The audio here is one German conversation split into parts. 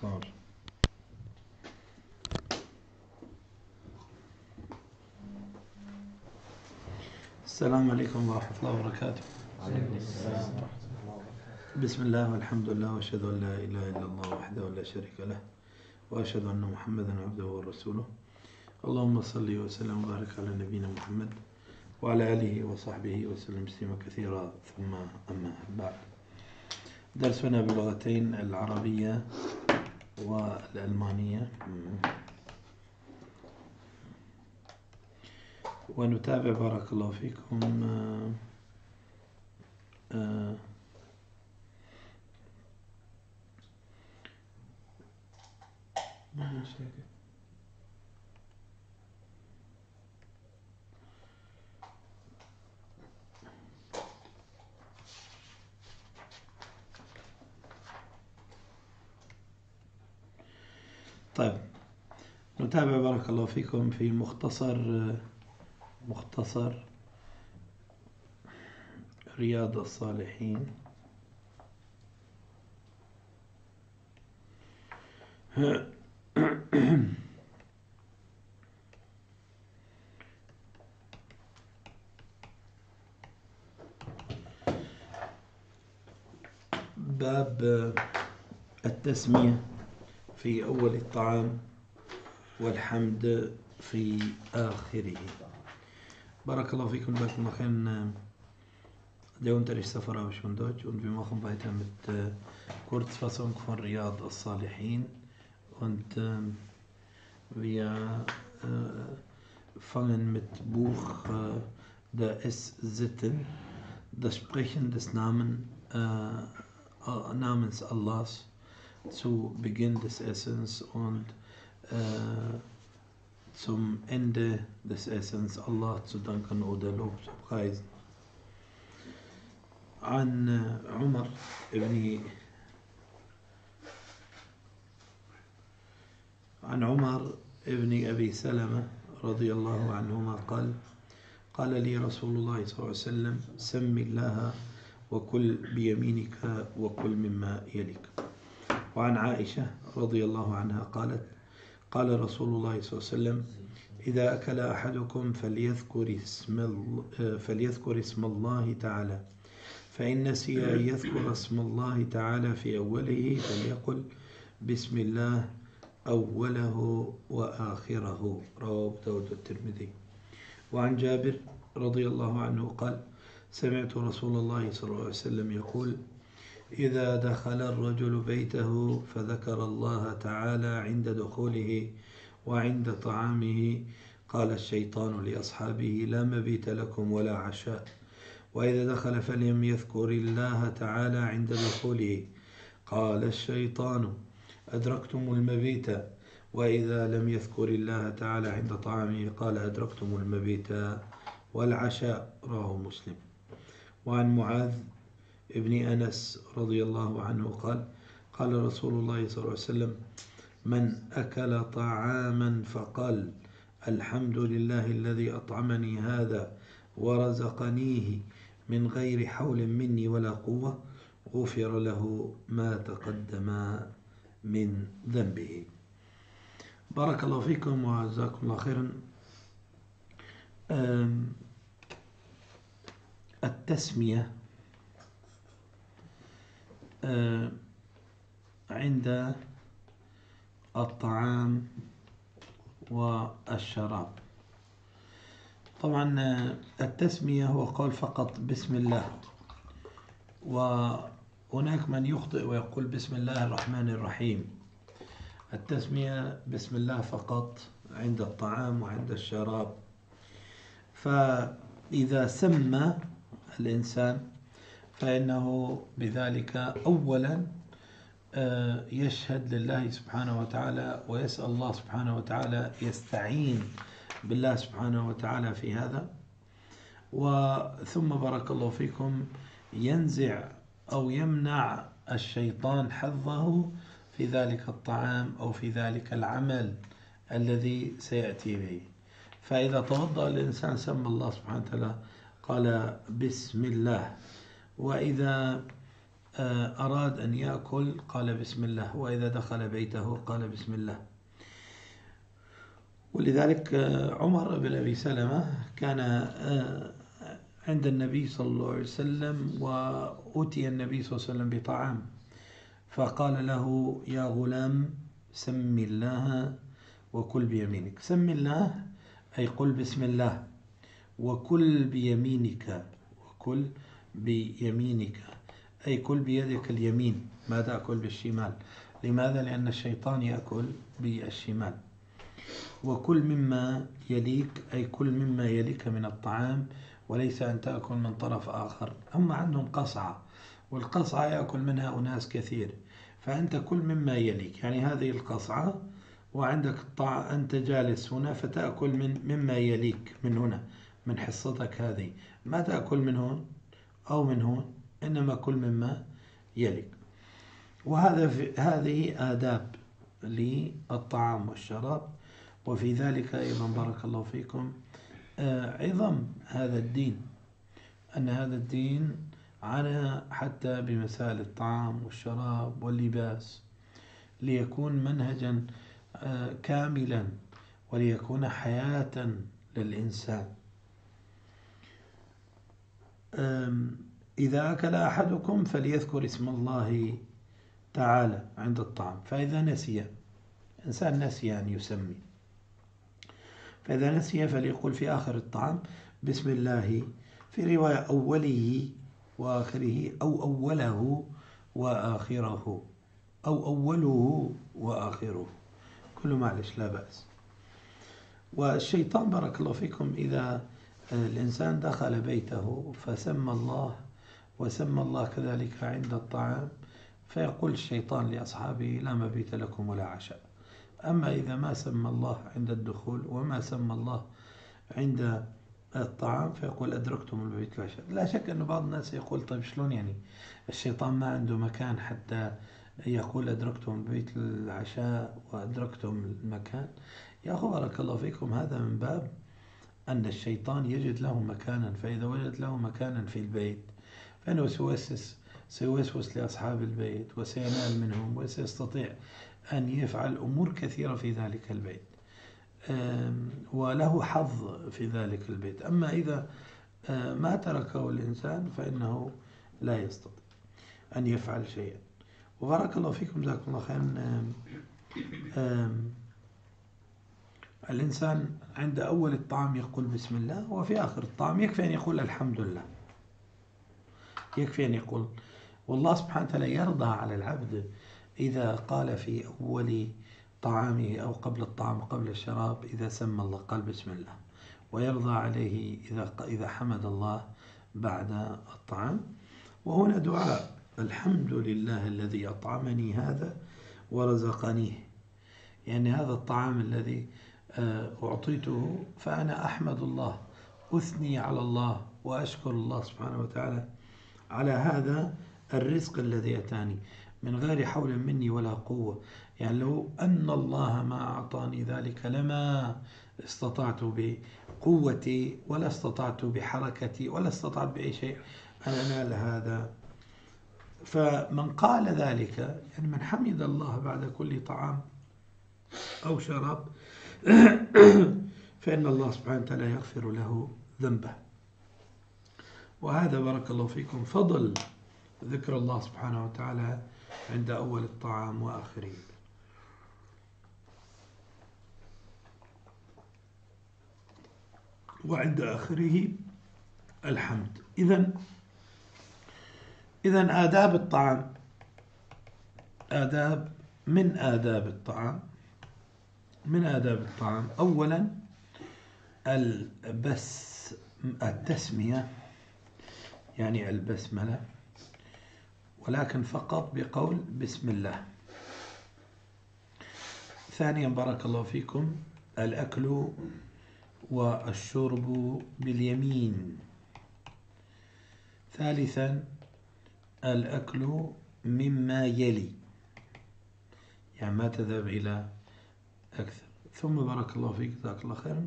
صار. السلام عليكم ورحمة الله وبركاته. بسم الله والحمد لله وأشهد أن لا إله إلا الله وحده لا شريك له وأشهد أن محمدا عبده ورسوله. اللهم صل وسلم وبارك على نبينا محمد وعلى آله وصحبه وسلم تسليما كثيرا، ثم أما بعد. درسنا باللغتين العربية والألمانية، ونتابع بارك الله فيكم طيب، نتابع بارك الله فيكم في مختصر رياض الصالحين. باب التسمية في أول الطعام والحمد في آخره. بارك الله فيكم. Bald machen der Unterrichtsreferat schon Deutsch und wir machen weiter mit Kurzfassung von Riyad al-Salihin und wir fangen mit Buch der Ess-Sitten, das Sprechen des Namens Allahs zu Beginn des Essens und zum Ende des Essens Allah zu danken oder Lob zu preisen. عن عمر ابن أبي سلمة رضي الله عنهما قال لي رسول الله صلى الله عليه وسلم: سم الله وكل بيمينك وكل مما يليك. وعن عائشة رضي الله عنها قالت: قال رسول الله صلى الله عليه وسلم: إذا أكل أحدكم فليذكر اسم الله تعالى، فإن نسي أن يذكر اسم الله تعالى في أوله فليقل بسم الله أوله وآخره. رواه أبو داود والترمذي. وعن جابر رضي الله عنه قال: سمعت رسول الله صلى الله عليه وسلم يقول: إذا دخل الرجل بيته فذكر الله تعالى عند دخوله وعند طعامه قال الشيطان لأصحابه: لا مبيت لكم ولا عشاء. وإذا دخل فلم يذكر الله تعالى عند دخوله قال الشيطان: أدركتم المبيت. وإذا لم يذكر الله تعالى عند طعامه قال: أدركتم المبيت والعشاء. رواه مسلم. وعن معاذ ابن أنس رضي الله عنه قال رسول الله صلى الله عليه وسلم: من أكل طعاما فقال: الحمد لله الذي أطعمني هذا ورزقنيه من غير حول مني ولا قوة غفر له ما تقدم من ذنبه. بارك الله فيكم وجزاكم الله خيرا. التسمية عند الطعام والشراب. طبعا التسمية هو قول فقط بسم الله، وهناك من يخطئ ويقول بسم الله الرحمن الرحيم. التسمية بسم الله فقط عند الطعام وعند الشراب. فإذا سمى الإنسان فإنه بذلك أولا يشهد لله سبحانه وتعالى ويسأل الله سبحانه وتعالى، يستعين بالله سبحانه وتعالى في هذا، وثم بارك الله فيكم ينزع أو يمنع الشيطان حظه في ذلك الطعام أو في ذلك العمل الذي سيأتي به. فإذا توضأ الإنسان سمى الله سبحانه وتعالى قال بسم الله. وإذا أراد أن يأكل قال بسم الله، وإذا دخل بيته قال بسم الله. ولذلك عمر بن أبي سلمة كان عند النبي صلى الله عليه وسلم، وأتي النبي صلى الله عليه وسلم بطعام، فقال له يا غلام سم الله وكل بيمينك. سم الله أي قل بسم الله، وكل بيمينك، وكل بيمينك أي كل بيدك اليمين، ما تأكل بالشمال. لماذا؟ لأن الشيطان يأكل بالشمال. وكل مما يليك أي كل مما يليك من الطعام، وليس أن تأكل من طرف آخر. هم عندهم قصعة، والقصعة يأكل منها أناس كثير، فأنت كل مما يليك، يعني هذه القصعة وعندك أنت جالس هنا فتأكل مما يليك من هنا، من حصتك هذه، ما تأكل من هون أو من هون، إنما كل مما يليك. هذه آداب للطعام والشراب. وفي ذلك أيضا بارك الله فيكم عظم هذا الدين، أن هذا الدين عنى حتى بمسائل الطعام والشراب واللباس، ليكون منهجا كاملا، وليكون حياة للإنسان. إذا أكل أحدكم فليذكر اسم الله تعالى عند الطعام، فإذا نسي إنسان نسي أن يسمي، فإذا نسي فليقول في آخر الطعام بسم الله، في رواية أوله وآخره، أو أوله وآخره، أو أوله وآخره، كله معلش لا بأس. والشيطان بارك الله فيكم إذا الإنسان دخل بيته فسمى الله وسمى الله كذلك عند الطعام، فيقول الشيطان لأصحابه لا مبيت لكم ولا عشاء. أما إذا ما سمى الله عند الدخول وما سمى الله عند الطعام فيقول أدركتم البيت العشاء. لا شك أن بعض الناس يقول طيب شلون يعني الشيطان ما عنده مكان حتى يقول أدركتم البيت العشاء وأدركتم المكان؟ يا أخو بارك الله فيكم، هذا من باب أن الشيطان يجد له مكانا، فإذا وجد له مكانا في البيت فإنه سيوسوس لأصحاب البيت وسينال منهم وسيستطيع أن يفعل أمور كثيرة في ذلك البيت، وله حظ في ذلك البيت. أما إذا ما تركه الإنسان فإنه لا يستطيع أن يفعل شيئا. وبارك الله فيكم جزاكم الله خيرا. الإنسان عند أول الطعام يقول بسم الله، وفي آخر الطعام يكفي أن يقول الحمد لله، يكفي أن يقول. والله سبحانه وتعالى يرضى على العبد إذا قال في أول طعامه أو قبل الطعام قبل الشراب إذا سمى الله قال بسم الله، ويرضى عليه إذا حمد الله بعد الطعام. وهنا دعاء الحمد لله الذي أطعمني هذا ورزقنيه، يعني هذا الطعام الذي أعطيته فأنا أحمد الله، أثني على الله وأشكر الله سبحانه وتعالى على هذا الرزق الذي أتاني من غير حول مني ولا قوة. يعني لو أن الله ما أعطاني ذلك لما استطعت بقوتي ولا استطعت بحركتي ولا استطعت بأي شيء أن أنال هذا. فمن قال ذلك يعني من حمد الله بعد كل طعام أو شراب فإن الله سبحانه وتعالى يغفر له ذنبه. وهذا بارك الله فيكم فضل ذكر الله سبحانه وتعالى عند أول الطعام وآخره. وعند آخره الحمد. إذن آداب الطعام، من آداب الطعام أولا التسمية، يعني البسملة، ولكن فقط بقول بسم الله. ثانيا بارك الله فيكم الأكل والشرب باليمين. ثالثا الأكل مما يلي، يعني ما تذهب إلى أكثر. ثم بارك الله فيك جزاك الله خيرا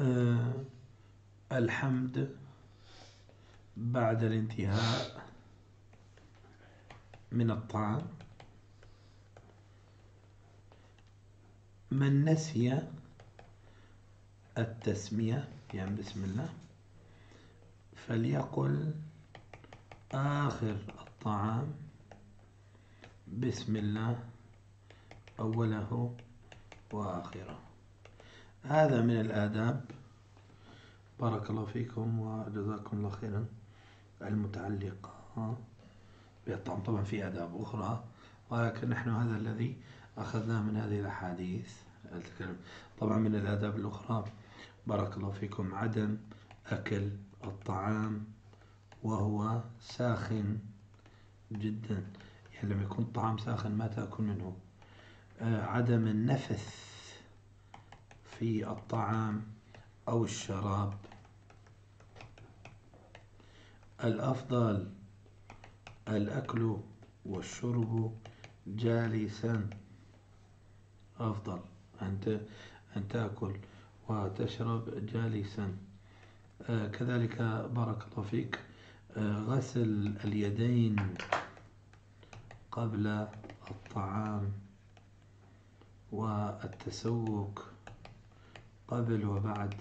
الحمد بعد الانتهاء من الطعام. من نسي التسمية يعني بسم الله فليقل آخر الطعام بسم الله أوله وآخره. هذا من الآداب بارك الله فيكم وجزاكم الله خيرا المتعلقة بالطعام. طبعا في آداب أخرى ولكن نحن هذا الذي أخذناه من هذه الأحاديث. طبعا من الآداب الأخرى بارك الله فيكم عدم أكل الطعام وهو ساخن جدا، يعني لما يكون الطعام ساخن ما تأكل منه. عدم النفث في الطعام أو الشراب. الأفضل الأكل والشرب جالسا. أفضل أن تأكل وتشرب جالسا. كذلك بارك الله فيك غسل اليدين قبل الطعام والتسوق قبل وبعد.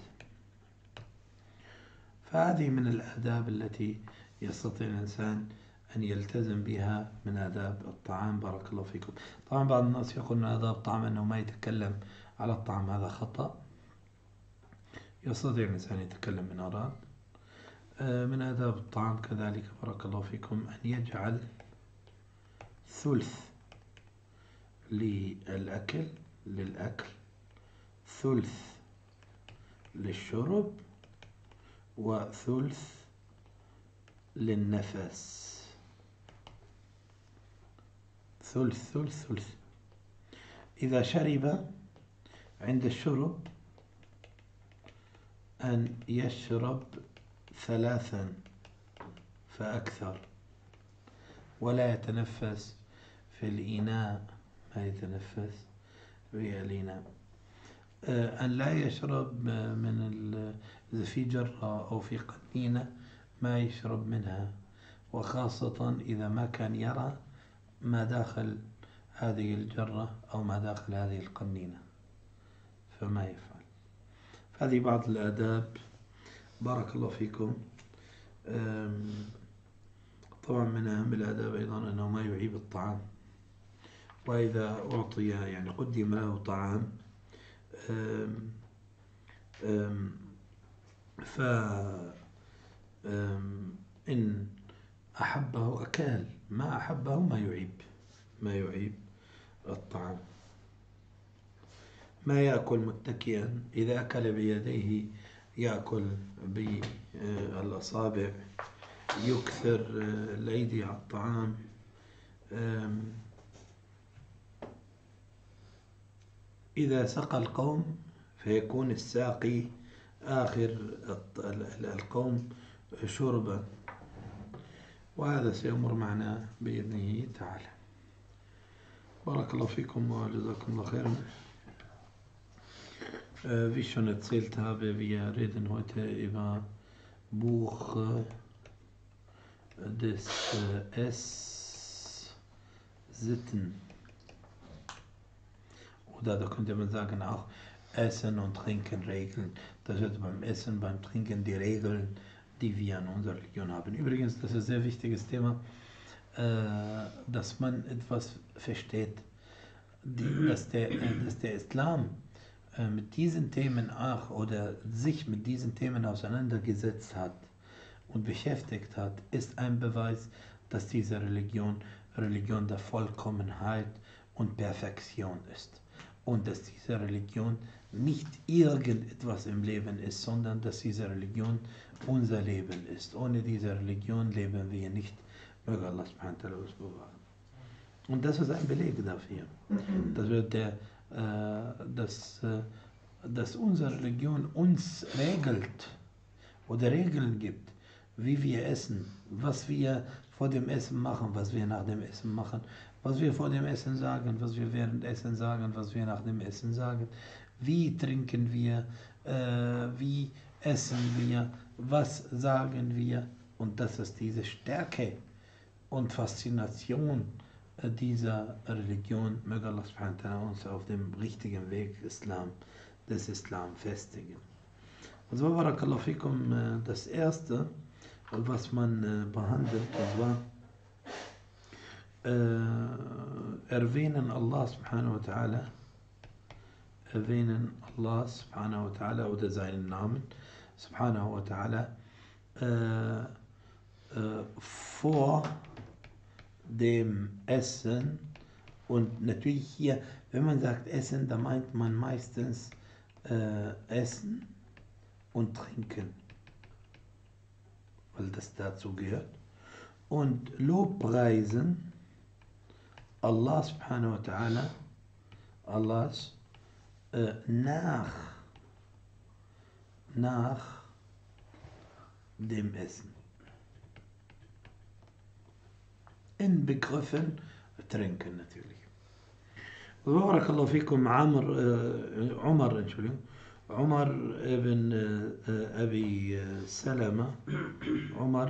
فهذه من الآداب التي يستطيع الإنسان أن يلتزم بها من آداب الطعام بارك الله فيكم. طبعا بعض الناس يقول من آداب الطعام أنه ما يتكلم على الطعام، هذا خطأ. يستطيع الإنسان يتكلم من أراد. من آداب الطعام كذلك بارك الله فيكم أن يجعل ثلث للأكل ثلث للشرب وثلث للنفس. ثلث ثلث ثلث. إذا شرب عند الشرب أن يشرب 3 فأكثر ولا يتنفس في الإناء، ما يتنفس في الإناء. أن لا يشرب من إذا في جرة أو في قنينة ما يشرب منها، وخاصة إذا ما كان يرى ما داخل هذه الجرة أو ما داخل هذه القنينة فما يفعل. هذه بعض الآداب بارك الله فيكم. طبعا من أهم الآداب أيضا أنه ما يعيب الطعام، وإذا أعطي يعني قدم له طعام إن أحبه أكل، ما أحبه ما يعيب الطعام. ما يأكل متكئا، إذا أكل بيديه يأكل بالأصابع، يكثر الأيدي على الطعام. إذا سقى القوم فيكون الساقي آخر القوم شربا، وهذا سيمر معنا بإذنه تعالى. بارك الله فيكم وجزاكم الله خيرا. Vi skjønner et silt her vi er redan heute über Buch des Ess-Sitten. Oder da könnte man sagen auch Essen und Trinken Regeln. Das ist beim Essen, beim Trinken die Regeln, die wir in unserer Religion haben. Übrigens, das ist ein sehr wichtiges Thema, dass man etwas versteht, dass der Islam mit diesen Themen auch oder sich mit diesen Themen auseinandergesetzt hat und beschäftigt hat, ist ein Beweis, dass diese Religion der Vollkommenheit und Perfektion ist. Und dass diese Religion nicht irgendetwas im Leben ist, sondern dass diese Religion unser Leben ist. Ohne diese Religion leben wir nicht. Möge Allah subhanahu wa ta'ala uns bewahren. Und das ist ein Beleg dafür, dass unsere Religion uns regelt oder Regeln gibt, wie wir essen, was wir vor dem Essen machen, was wir nach dem Essen machen, was wir vor dem Essen sagen, was wir während Essen sagen, was wir nach dem Essen sagen, wie trinken wir, wie essen wir, was sagen wir. Und das ist diese Stärke und Faszination dieser Religion, möge Allah subhanahu wa ta'ala uns auf dem richtigen Weg des Islam festigen. Also barakallahu fikum, das erste, was man behandelt, das war erwähnen Allah subhanahu wa ta'ala oder seinen Namen subhanahu wa ta'ala vor dem Essen. Und natürlich hier, wenn man sagt Essen, da meint man meistens Essen und Trinken, weil das dazu gehört. Und Lobpreisen Allah subhanahu wa ta'ala, Allahs nach dem Essen. In Begriffen trinken natürlich. Barakallahu fikum, Umar ibn Abi Salama, Umar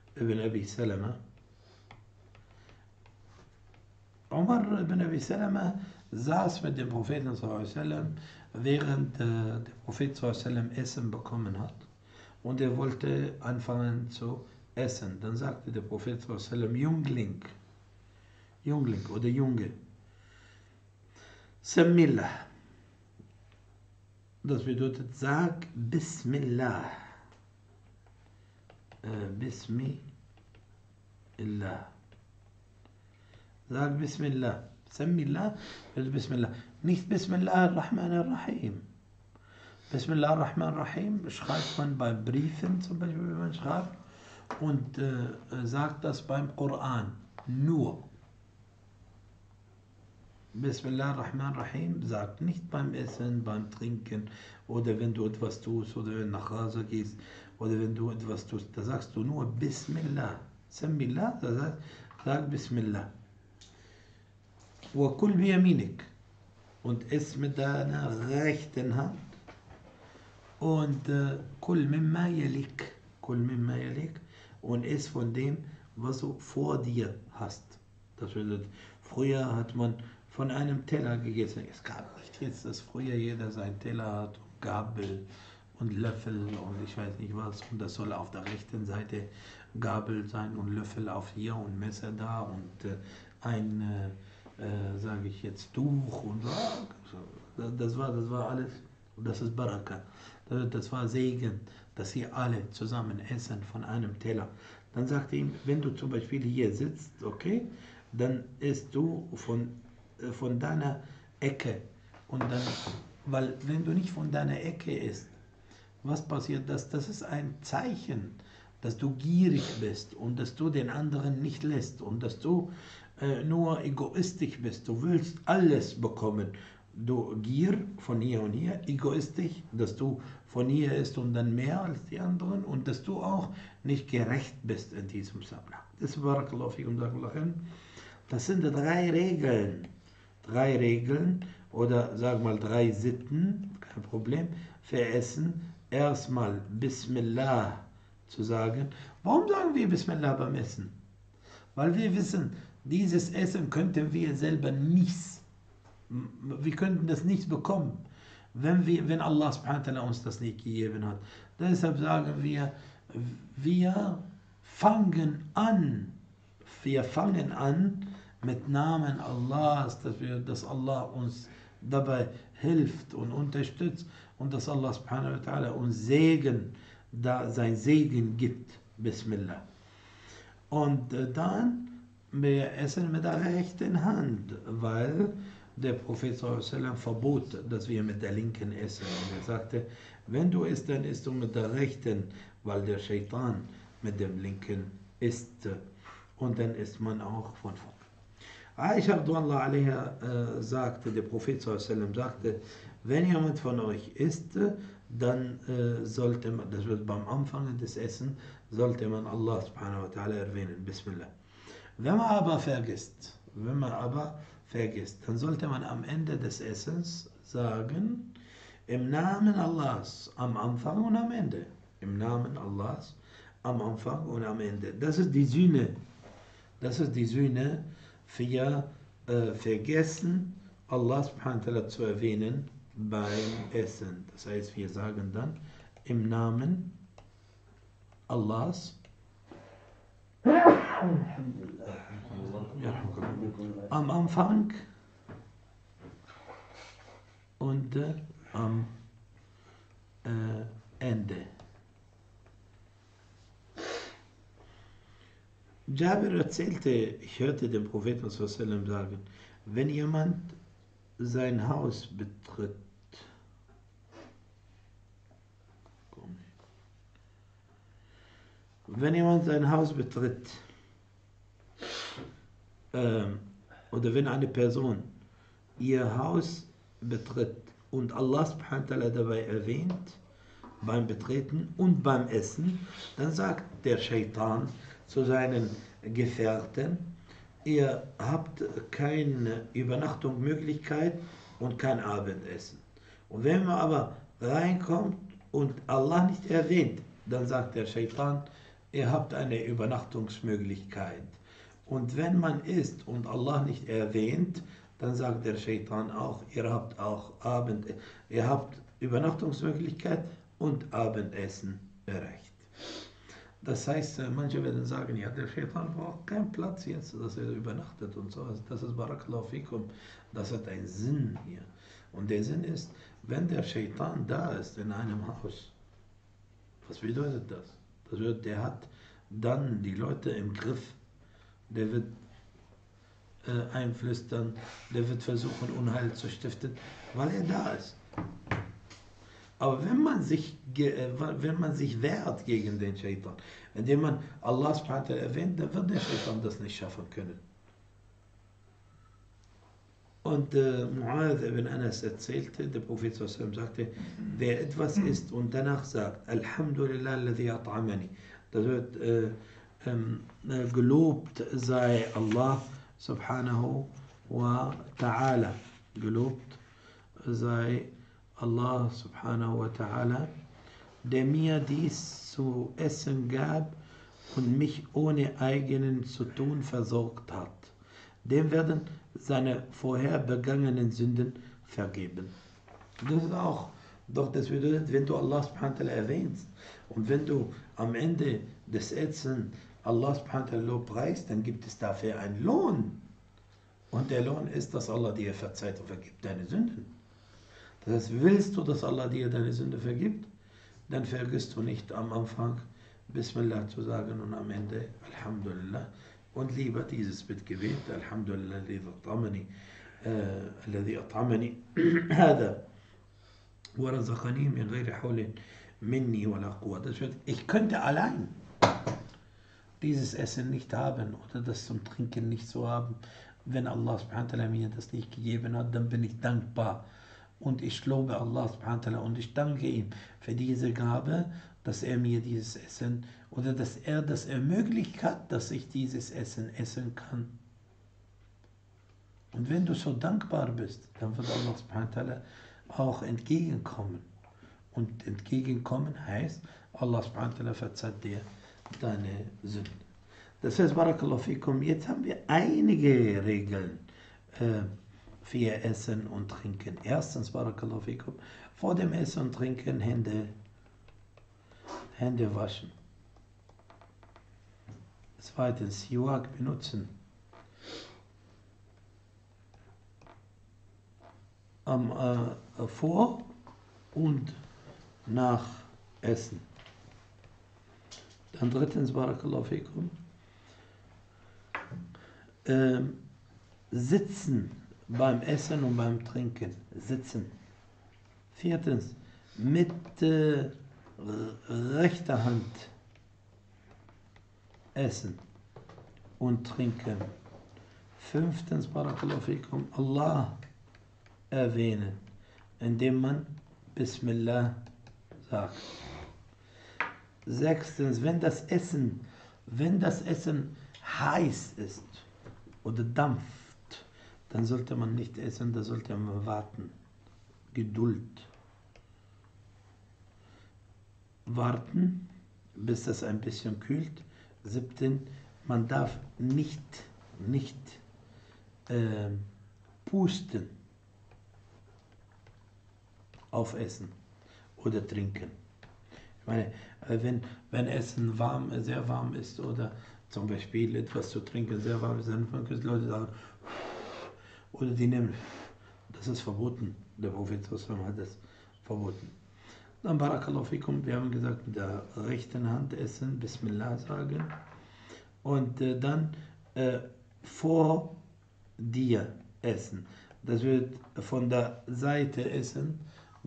ibn Abi Salama saß mit dem Propheten sallallahu alaihi wasallam, während der Prophet sallallahu alaihi wasallam Essen bekommen hat, und er wollte anfangen zu essen. Dann sagte der Prophet sallallahu alaihi wasallam: Jüngling oder Junge, Samillah. Das bedeutet, sag Bismillah. Bismillah. Sag Bismillah. Samillah ist Bismillah. Nicht Bismillah ar-Rahman ar-Rahim. Bismillah ar-Rahman ar-Rahim schreibt man bei Briefen, zum Beispiel, wenn man schreibt, und sagt das beim Koran nur. Bismillah ar-Rahman ar-Rahim sagt nicht beim Essen, beim Trinken oder wenn du etwas tust oder wenn du nach Hause gehst oder wenn du etwas tust. Da sagst du nur Bismillah. Samillah, das heißt, sag Bismillah. Wa kul bi yaminik, und iss mit deiner rechten Hand, und kul mimma yalik, und iss von dem, was du vor dir hast. Das bedeutet, früher hat man von einem Teller gegessen. Es gab nicht jetzt, dass früher jeder seinen Teller hat, und Gabel und Löffel und ich weiß nicht was, und das soll auf der rechten Seite Gabel sein und Löffel auf hier und Messer da und ein sage ich jetzt, Tuch und so. Das war alles, und das ist Baraka. Das war Segen, dass sie alle zusammen essen von einem Teller. Dann sagte ihm, wenn du zum Beispiel hier sitzt, okay, dann isst du von deiner Ecke. Und dann, weil wenn du nicht von deiner Ecke isst, was passiert? Das ist ein Zeichen, dass du gierig bist und dass du den anderen nicht lässt und dass du nur egoistisch bist. Du willst alles bekommen. Du Gier von hier und hier, egoistisch, dass du von hier isst und dann mehr als die anderen und dass du auch nicht gerecht bist in diesem Zusammenhang. Das war, das sind 3 Regeln. 3 Regeln oder sag mal 3 Sitten, kein Problem, für Essen. Erstmal Bismillah zu sagen. Warum sagen wir Bismillah beim Essen? Weil wir wissen, dieses Essen könnten wir selber nichts. Wir könnten das nicht bekommen, wenn Allah subhanahu wa ta'ala uns das nicht gegeben hat. Deshalb sagen wir, wir fangen an mit Namen Allahs, dass Allah uns dabei hilft und unterstützt und dass Allah subhanahu wa ta'ala uns sein Segen gibt. Bismillah. Und dann wir essen mit der rechten Hand, weil der Prophet sallallahu alaihi wasallam verbot, dass wir mit der linken essen. Und er sagte, wenn du isst, dann isst du mit der rechten, weil der Shaitan mit dem linken isst. Und dann isst man auch von vorn. Aisha radhiyallahu anha sagte, der Prophet sallallahu alaihi wasallam sagte, wenn jemand von euch isst, dann sollte man, das wird beim Anfang des Essen, sollte man Allah subhanahu wa ta'ala erwähnen, Bismillah. Wenn man aber vergisst, dann sollte man am Ende des Essens sagen, im Namen Allahs am Anfang und am Ende. Im Namen Allahs am Anfang und am Ende. Das ist die Sühne Das ist die Sühne für vergessen, Allah subhanahu wa ta'ala zu erwähnen beim Essen. Das heißt, wir sagen dann im Namen Allahs am Anfang und am Ende. Jabir erzählte, ich hörte den Propheten sallam sagen, wenn jemand sein Haus betritt, oder wenn eine Person ihr Haus betritt und Allah subhanahu wa ta'ala dabei erwähnt, beim Betreten und beim Essen, dann sagt der Shaitan zu seinen Gefährten, ihr habt keine Übernachtungsmöglichkeit und kein Abendessen. Und wenn man aber reinkommt und Allah nicht erwähnt, dann sagt der Shaitan, ihr habt eine Übernachtungsmöglichkeit. Und wenn man isst und Allah nicht erwähnt, dann sagt der Shaitan auch, ihr habt Übernachtungsmöglichkeit und Abendessen erreicht. Das heißt, manche werden sagen, ja, der Shaitan braucht keinen Platz jetzt, dass er übernachtet und so. Das ist Barakallahu fikum, das hat einen Sinn hier. Und der Sinn ist, wenn der Shaitan da ist in einem Haus, was bedeutet das? Das bedeutet, der hat dann die Leute im Griff, der wird einflüstern, der wird versuchen, Unheil zu stiften, weil er da ist. Aber wenn man sich wehrt gegen den Shaitan, indem man Allah subhanahu wa ta'ala erwähnt, dann wird der Shaitan das nicht schaffen können. Und Mu'adh ibn Anas erzählte, der Prophet sagte, wer etwas isst und danach sagt, Alhamdulillah alladhi at'amani, das wird gelobt sei Allah subhanahu wa ta'ala, gelobt sei Allah subhanahu wa ta'ala, der mir dies zu essen gab und mich ohne eigenen zu tun versorgt hat. Dem werden seine vorher begangenen Sünden vergeben. Das ist auch, doch das bedeutet, wenn du Allah subhanahu wa ta'ala erwähnst und wenn du am Ende des Essens Allah subhanahu wa ta'ala lobpreist, dann gibt es dafür einen Lohn. Und der Lohn ist, dass Allah dir verzeiht und vergibt deine Sünden. Das heißt, willst du, dass Allah dir deine Sünde vergibt, dann vergisst du nicht am Anfang Bismillah zu sagen und am Ende Alhamdulillah und lieber dieses Bittgebet, Alhamdulillah alladhi at'amani hada wa razaqani min ghairi hawlin minni wa la quwwa. Das heißt, ich könnte allein dieses Essen nicht haben oder das zum Trinken nicht so haben. Wenn Allah subhanahu wa ta'ala mir das nicht gegeben hat, dann bin ich dankbar. Und ich lobe Allah subhanahu wa ta'ala und ich danke ihm für diese Gabe, dass er mir dieses Essen oder dass er das ermöglicht hat, dass ich dieses Essen essen kann. Und wenn du so dankbar bist, dann wird Allah subhanahu wa ta'ala auch entgegenkommen. Und entgegenkommen heißt, Allah subhanahu wa ta'ala verzeiht dir deine Sünden. Das heißt, Barakallahu fikum, jetzt haben wir einige Regeln für Essen und Trinken. Erstens, Barakallahu fikum, vor dem Essen und Trinken Hände waschen. Zweitens, Siwak benutzen. Vor und nach Essen. Dann drittens, Barakallahu fikum, sitzen beim Essen und beim Trinken. Sitzen. Viertens, mit rechter Hand essen und trinken. Fünftens, Barakallahu fikum, Allah erwähnen, indem man Bismillah sagt. Sechstens, wenn das Essen heiß ist oder dampft, dann sollte man nicht essen, da sollte man warten. Geduld. Warten, bis das ein bisschen kühlt. Siebten, man darf nicht pusten auf Essen oder Trinken. Ich meine, wenn Essen sehr warm ist oder zum Beispiel etwas zu trinken sehr warm ist, dann können die Leute sagen, oder die nehmen, das ist verboten. Der Prophet hat das verboten. Dann Barakallahu fikum, wir haben gesagt, mit der rechten Hand essen, Bismillah sagen und dann vor dir essen. Das wird von der Seite essen,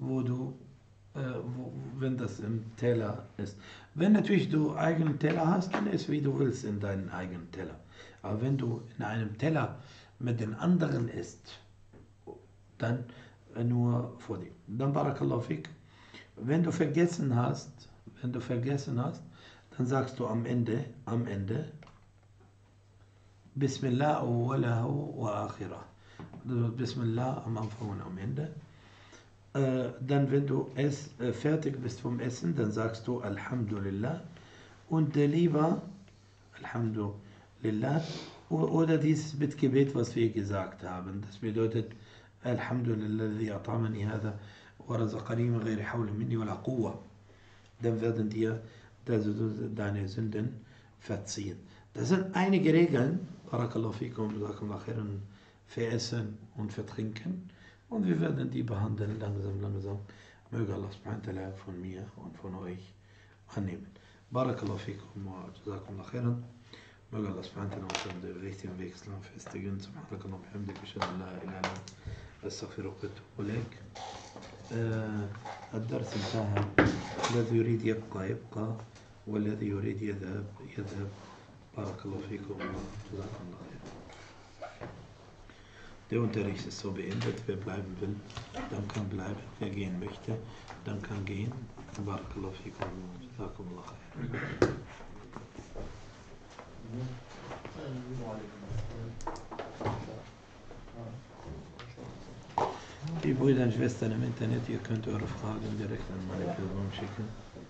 wenn das im Teller ist. Wenn natürlich du eigenen Teller hast, dann isst wie du willst in deinen eigenen Teller. Aber wenn du in einem Teller mit den anderen isst, dann nur vor dir. Dann Barakallahu fik. Wenn du vergessen hast, dann sagst du am Ende, Bismillah awwalahu wa akhirah. Bismillah am Anfang und am Ende. Dann, wenn du fertig bist vom Essen, dann sagst du Alhamdulillah und lieber Alhamdulillah oder dieses Bittgebet, was wir gesagt haben. Das bedeutet Alhamdulillah, alladhi at'amani hadha wa razaqani min ghayri hawlin minni wala quwwa. Dann werden dir deine Sünden verziehen. Das sind einige Regeln, Barakallahu fikum, Jazakumullah khairan, für Essen und für Trinken. Und wir werden die behandeln, langsam. Möge Allah subhanahu wa ta'ala von mir und von euch annehmen. Barakallahu fikum wa jazakumullah khairan. Möge Allah subhanahu wa ta'ala uns auf den richtigen Weg Islam festigen. Subhanakallah wa bihamdik, ashhadu an la ilaha illa anta, astaghfiruka wa atubu ilaik. الدرس انتهى. الذي يريد يبقى والذي يريد يذهب. بارك الله فيكم وجزاكم الله خير. Der Unterricht ist so beendet. Wer bleiben will, dann kann bleiben. Wer gehen möchte, dann kann gehen. Barakallahu fikum wa jazakumullah khair. Die Brüder und Schwestern im Internet, ihr könnt eure Fragen direkt an meine Person schicken.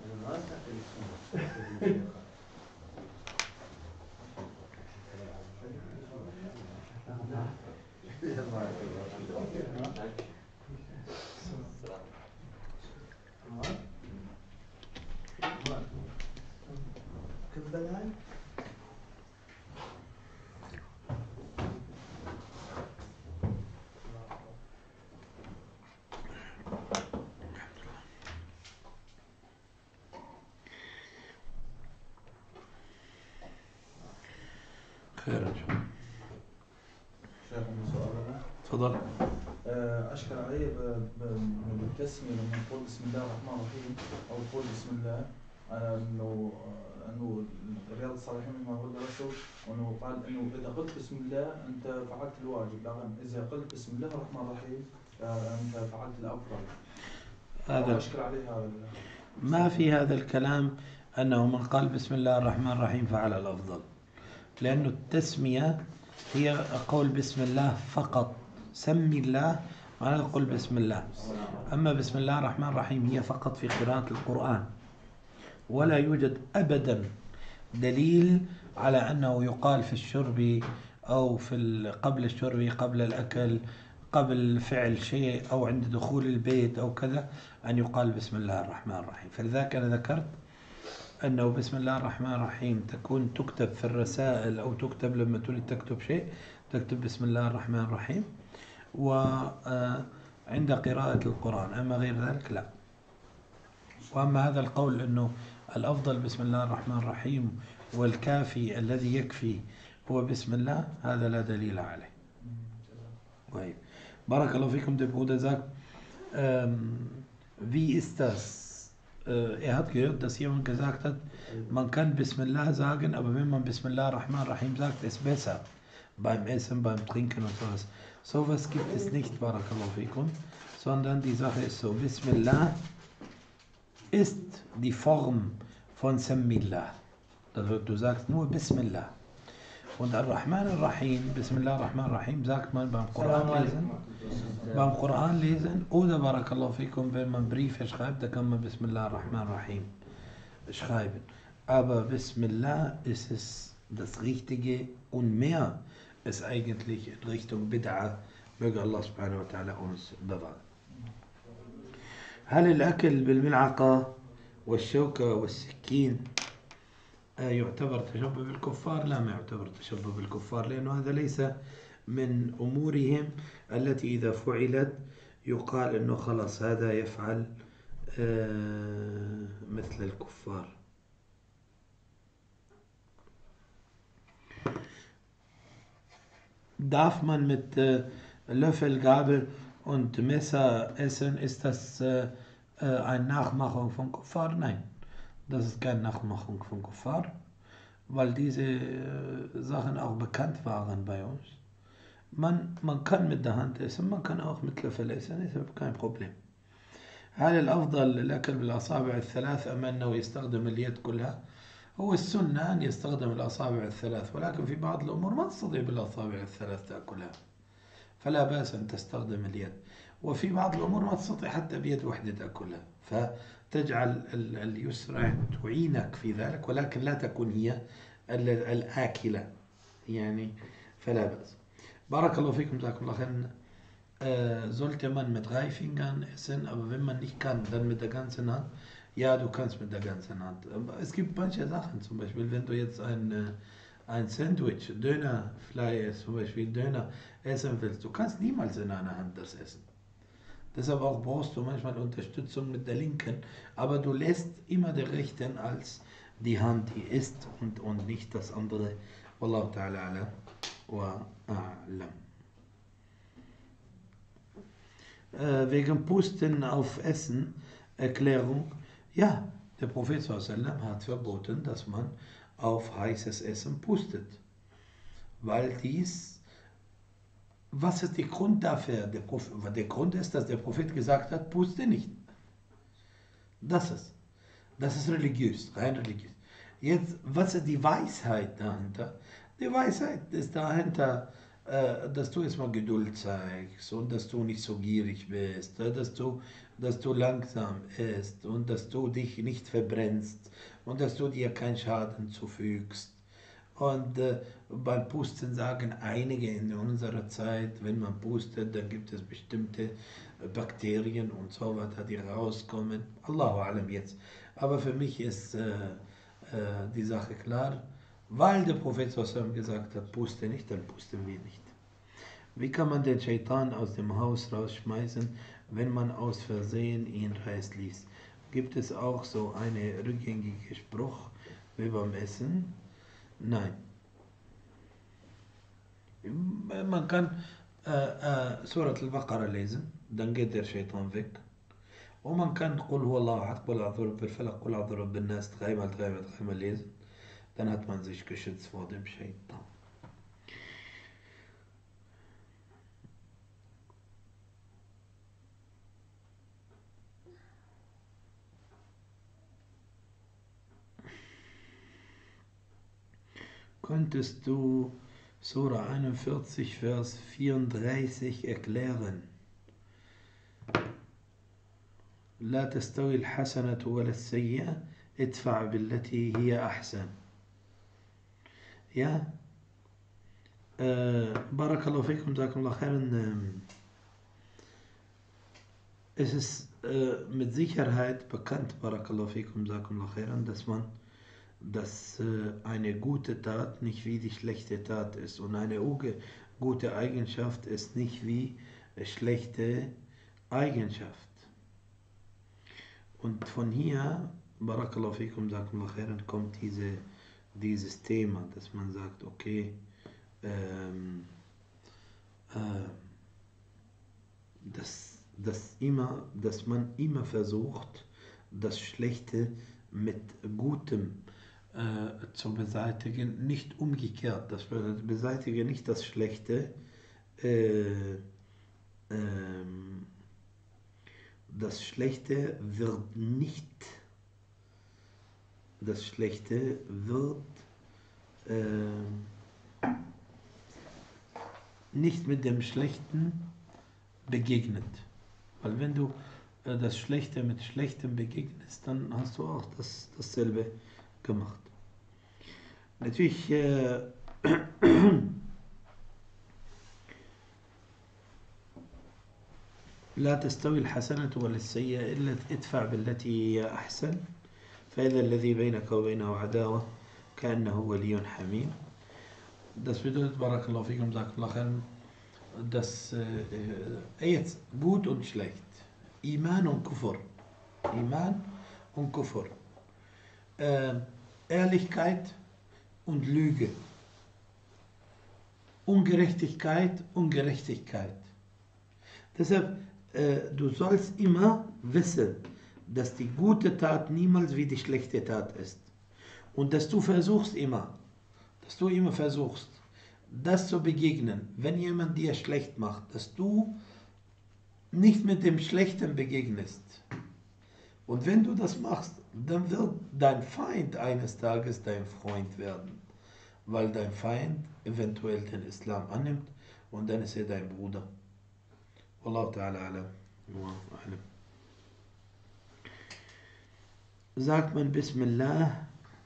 خير ان شاء الله. شيخ سؤال تفضل. اشكل علي بالتسميه لما نقول بسم الله الرحمن الرحيم او نقول بسم الله انه رياض الصالحين مما هو درسه وانه قال انه اذا قلت بسم الله انت فعلت الواجب، لكن اذا قلت بسم الله الرحمن الرحيم فانت فعلت الافضل. هذا اشكل عليه هذا. ما في هذا الكلام انه من قال بسم الله الرحمن الرحيم فعل الافضل. لأنه التسمية هي قول بسم الله فقط. سمي الله معناه قل بسم الله. أما بسم الله الرحمن الرحيم هي فقط في قراءة القرآن، ولا يوجد أبدا دليل على أنه يقال في الشرب أو قبل الشرب، قبل الأكل، قبل فعل شيء، أو عند دخول البيت أو كذا أن يقال بسم الله الرحمن الرحيم. فلذلك أنا ذكرت أنه بسم الله الرحمن الرحيم تكون تكتب في الرسائل أو تكتب لما تريد تكتب شيء، تكتب بسم الله الرحمن الرحيم وعند قراءة القرآن. أما غير ذلك لا. وأما هذا القول أنه الأفضل بسم الله الرحمن الرحيم والكافي الذي يكفي هو بسم الله، هذا لا دليل عليه. طيب. بارك الله فيكم. Der Bruder sagt, wie ist das? Er hat gehört, dass jemand gesagt hat, man kann Bismillah sagen, aber wenn man Bismillah Rahman Rahim sagt, ist besser. Beim Essen, beim Trinken und sowas. Sowas gibt es nicht, Barakallahu fikum, sondern die Sache ist so, Bismillah ist die Form von Sammillah. Also du sagst nur Bismillah. Und Ar-Rahman Ar-Rahim, Bismillah Ar-Rahman Ar-Rahim sagt man beim Koran lesen oder Barakallahu fikum, wenn man Briefe schreibt, da kann man Bismillah Ar-Rahman Ar-Rahim schreiben. Aber Bismillah ist es das Richtige und mehr ist eigentlich in Richtung Bid'a. Möge Allah subhanahu wa ta'ala uns bewahren. هل الأكل بالملعقة والشوكة والسكين يعتبر تشبه بالكفار؟ لا، ما يعتبر تشبه بالكفار، لأنه هذا ليس من أمورهم التي إذا فعلت يقال أنه خلاص هذا يفعل مثل الكفار. Darf man mit Löffel, Gabel und Messer essen? Ist das eine Nachmachung von Kuffar? Nein, das ist keine Nachmachung von Kuffar, weil diese Sachen auch bekannt waren bei uns. Man kann mit der Hand essen, man kann auch mit Löffel essen, ist kein Problem. هل الأفضل الأكل بالأصابع الثلاث أم أنه يستخدم اليد كلها؟ هو السنة أن يستخدم الأصابع الثلاث، ولكن في بعض الأمور ما تستطيع بالأصابع الثلاث تأكلها، فلا بأس أن تستخدم اليد. وفي بعض الأمور ما تستطيع حتى بيد واحدة تأكلها، فتجعل اليسرى تعينك في ذلك، ولكن لا تكون هي الآكلة يعني، فلا بأس. بارك الله فيكم، جزاكم الله خيرا. Sollte man mit 3 Fingern essen, aber wenn man nicht kann, dann mit der ganzen Hand? Ja, du kannst mit der ganzen Hand. Aber es gibt manche Sachen, zum Beispiel, wenn du jetzt ein Sandwich, Dönerfleisch, zum Beispiel Döner essen willst, du kannst niemals in einer Hand das essen. Deshalb auch brauchst du manchmal Unterstützung mit der linken, aber du lässt immer der rechten als die Hand, die isst und nicht das andere. Wallahu ta'ala ala wa a'lam. Wegen Pusten auf Essen, Erklärung. Ja, der Prophet sallam hat verboten, dass man auf heißes Essen pustet. Weil was ist der Grund dafür? Der Grund ist, dass der Prophet gesagt hat, puste nicht. Das ist religiös, rein religiös. Jetzt, was ist die Weisheit dahinter? Die Weisheit ist dahinter, dass du erstmal Geduld zeigst und dass du nicht so gierig bist, dass du langsam isst und dass du dich nicht verbrennst und dass du dir keinen Schaden zufügst. Und beim Pusten sagen einige in unserer Zeit, wenn man pustet, dann gibt es bestimmte Bakterien und so weiter, die rauskommen. Allahu alam jetzt. Aber für mich ist die Sache klar. Weil der Prophet gesagt hat, puste nicht, dann pusten wir nicht. Wie kann man den Shaitan aus dem Haus rausschmeißen, wenn man aus Versehen ihn rausließ? Gibt es auch so einen rückgängigen Spruch wie beim Essen? Nein. Man kann Surat al-Baqarah lesen, dann geht der Shaitan weg. Und man kann Qul huwallahu ahad, Qul a'udhu birabbil falaq, Qul a'udhu birabbin nas dreimal lesen. Dann hat man sich geschützt vor dem Shaitan. Könntest du Surah 41, Vers 34 erklären? لا تستوي الحسنة ولا السيئة ادفع بالتي هي أحسن. Ja, Barakallahu fikum, Jazakumullah khairan. Es ist mit Sicherheit bekannt, Barakallahu fikum, Jazakumullah khairan, dass eine gute Tat nicht wie die schlechte Tat ist und eine gute Eigenschaft ist nicht wie schlechte Eigenschaft. Und von hier, Barakallahu fikum, Jazakumullah khairan, kommt dieses Thema, dass man sagt, okay, dass man immer versucht, das Schlechte mit Gutem zu beseitigen, nicht umgekehrt. Das beseitige nicht das Schlechte, das Schlechte wird nicht mit dem Schlechten begegnet. Weil wenn du das Schlechte mit Schlechtem begegnest, dann hast du auch dasselbe gemacht. Natürlich لا تستوي الحسنة ولا السيئة إلا ادفع بالتي هي أحسن فإذا الذي بينك وبينه عداوة كأنه ولي حميم. Das bedeutet, Barakallahu fikum, Jazakallahu khairan, dass jetzt gut und schlecht, Iman und Kufr, Iman und Kufr, Ehrlichkeit und Lüge, Ungerechtigkeit und Gerechtigkeit. Deshalb, du sollst immer wissen, dass die gute Tat niemals wie die schlechte Tat ist. Und dass du immer versuchst, das zu begegnen, wenn jemand dir schlecht macht, dass du nicht mit dem Schlechten begegnest. Und wenn du das machst, dann wird dein Feind eines Tages dein Freund werden, weil dein Feind eventuell den Islam annimmt und dann ist er dein Bruder. Wallahu ta'ala alam. Sagt man Bismillah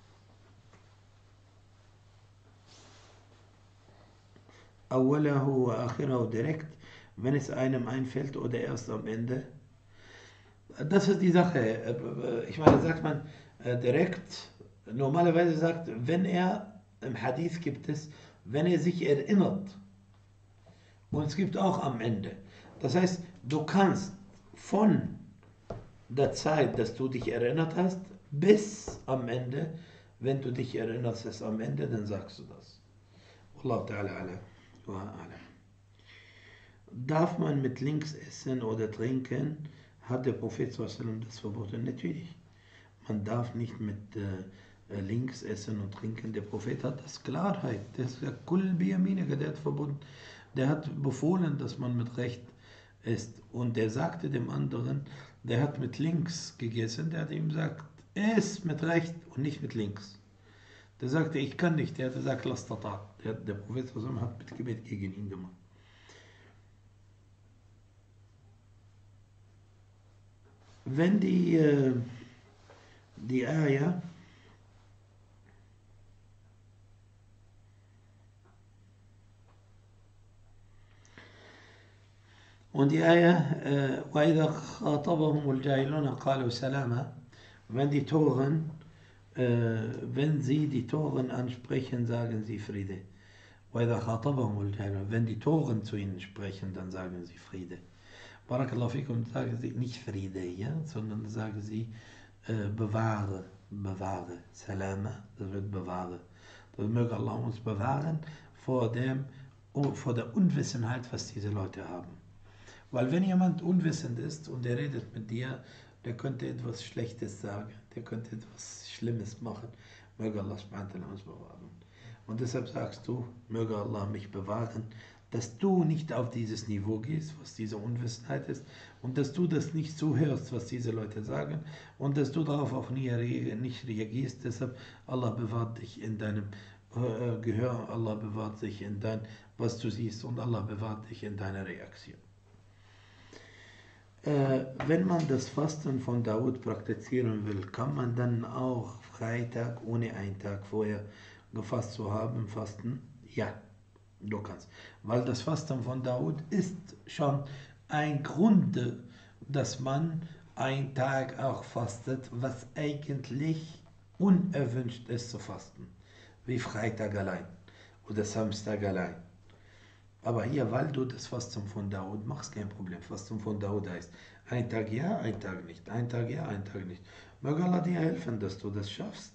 Awwalahu wa akhirahu direkt, wenn es einem einfällt oder erst am Ende? Das ist die Sache. Ich meine, sagt man direkt, normalerweise sagt, wenn er, im Hadith gibt es, wenn er sich erinnert. Und es gibt auch am Ende. Das heißt, du kannst von der Zeit, dass du dich erinnert hast, bis am Ende, wenn du dich erinnerst, ist am Ende, dann sagst du das. Wallahu ta'ala ala wa ala. Darf man mit links essen oder trinken? Hat der Prophet sallallahu das verboten? Natürlich. Man darf nicht mit links essen und trinken. Der Prophet hat das Klarheit. Der hat verboten. Der hat befohlen, dass man mit rechts isst. Und der sagte dem anderen, der hat mit links gegessen, der hat ihm gesagt, iss mit rechts und nicht mit links. Der sagte, ich kann nicht. Der hat gesagt, lass tatat. Der Prophet hat mit Gebet gegen ihn gemacht. Wenn die Ayah und die Ayah وَإِذَا خَاطَبَهُمُ الْجَاهِلُونَ قَالُوا سَلَامًا, wenn sie die Toren ansprechen, sagen sie Friede. وَإِذَا خَاطَبَهُمُ الْجَاهِلُونَ, wenn die Toren zu ihnen sprechen, dann sagen sie Friede. Barakallahu fikum, sagen sie nicht Friede, ja, sondern sagen sie bewahre, Salama, das wird bewahre. Das möge Allah uns bewahren vor der Unwissenheit, was diese Leute haben. Weil wenn jemand unwissend ist und er redet mit dir, der könnte etwas Schlechtes sagen, der könnte etwas Schlimmes machen. Möge Allah subhanahu uns bewahren. Und deshalb sagst du, möge Allah mich bewahren, dass du nicht auf dieses Niveau gehst, was diese Unwissenheit ist, und dass du das nicht zuhörst, was diese Leute sagen, und dass du darauf auch nicht reagierst. Deshalb, Allah bewahrt dich in deinem Gehör, Allah bewahrt dich in dein, was du siehst, und Allah bewahrt dich in deiner Reaktion. Wenn man das Fasten von Daud praktizieren will, kann man dann auch Freitag ohne einen Tag vorher gefasst zu haben, fasten? Ja, du kannst. Weil das Fasten von Daud ist schon ein Grund, dass man einen Tag auch fastet, was eigentlich unerwünscht ist zu fasten. Wie Freitag allein oder Samstag allein. Aber hier, weil du das Fasten von Daud machst, kein Problem. Fasten von Daud heißt, ein Tag ja, ein Tag nicht. Ein Tag ja, ein Tag nicht. Möge Allah dir helfen, dass du das schaffst.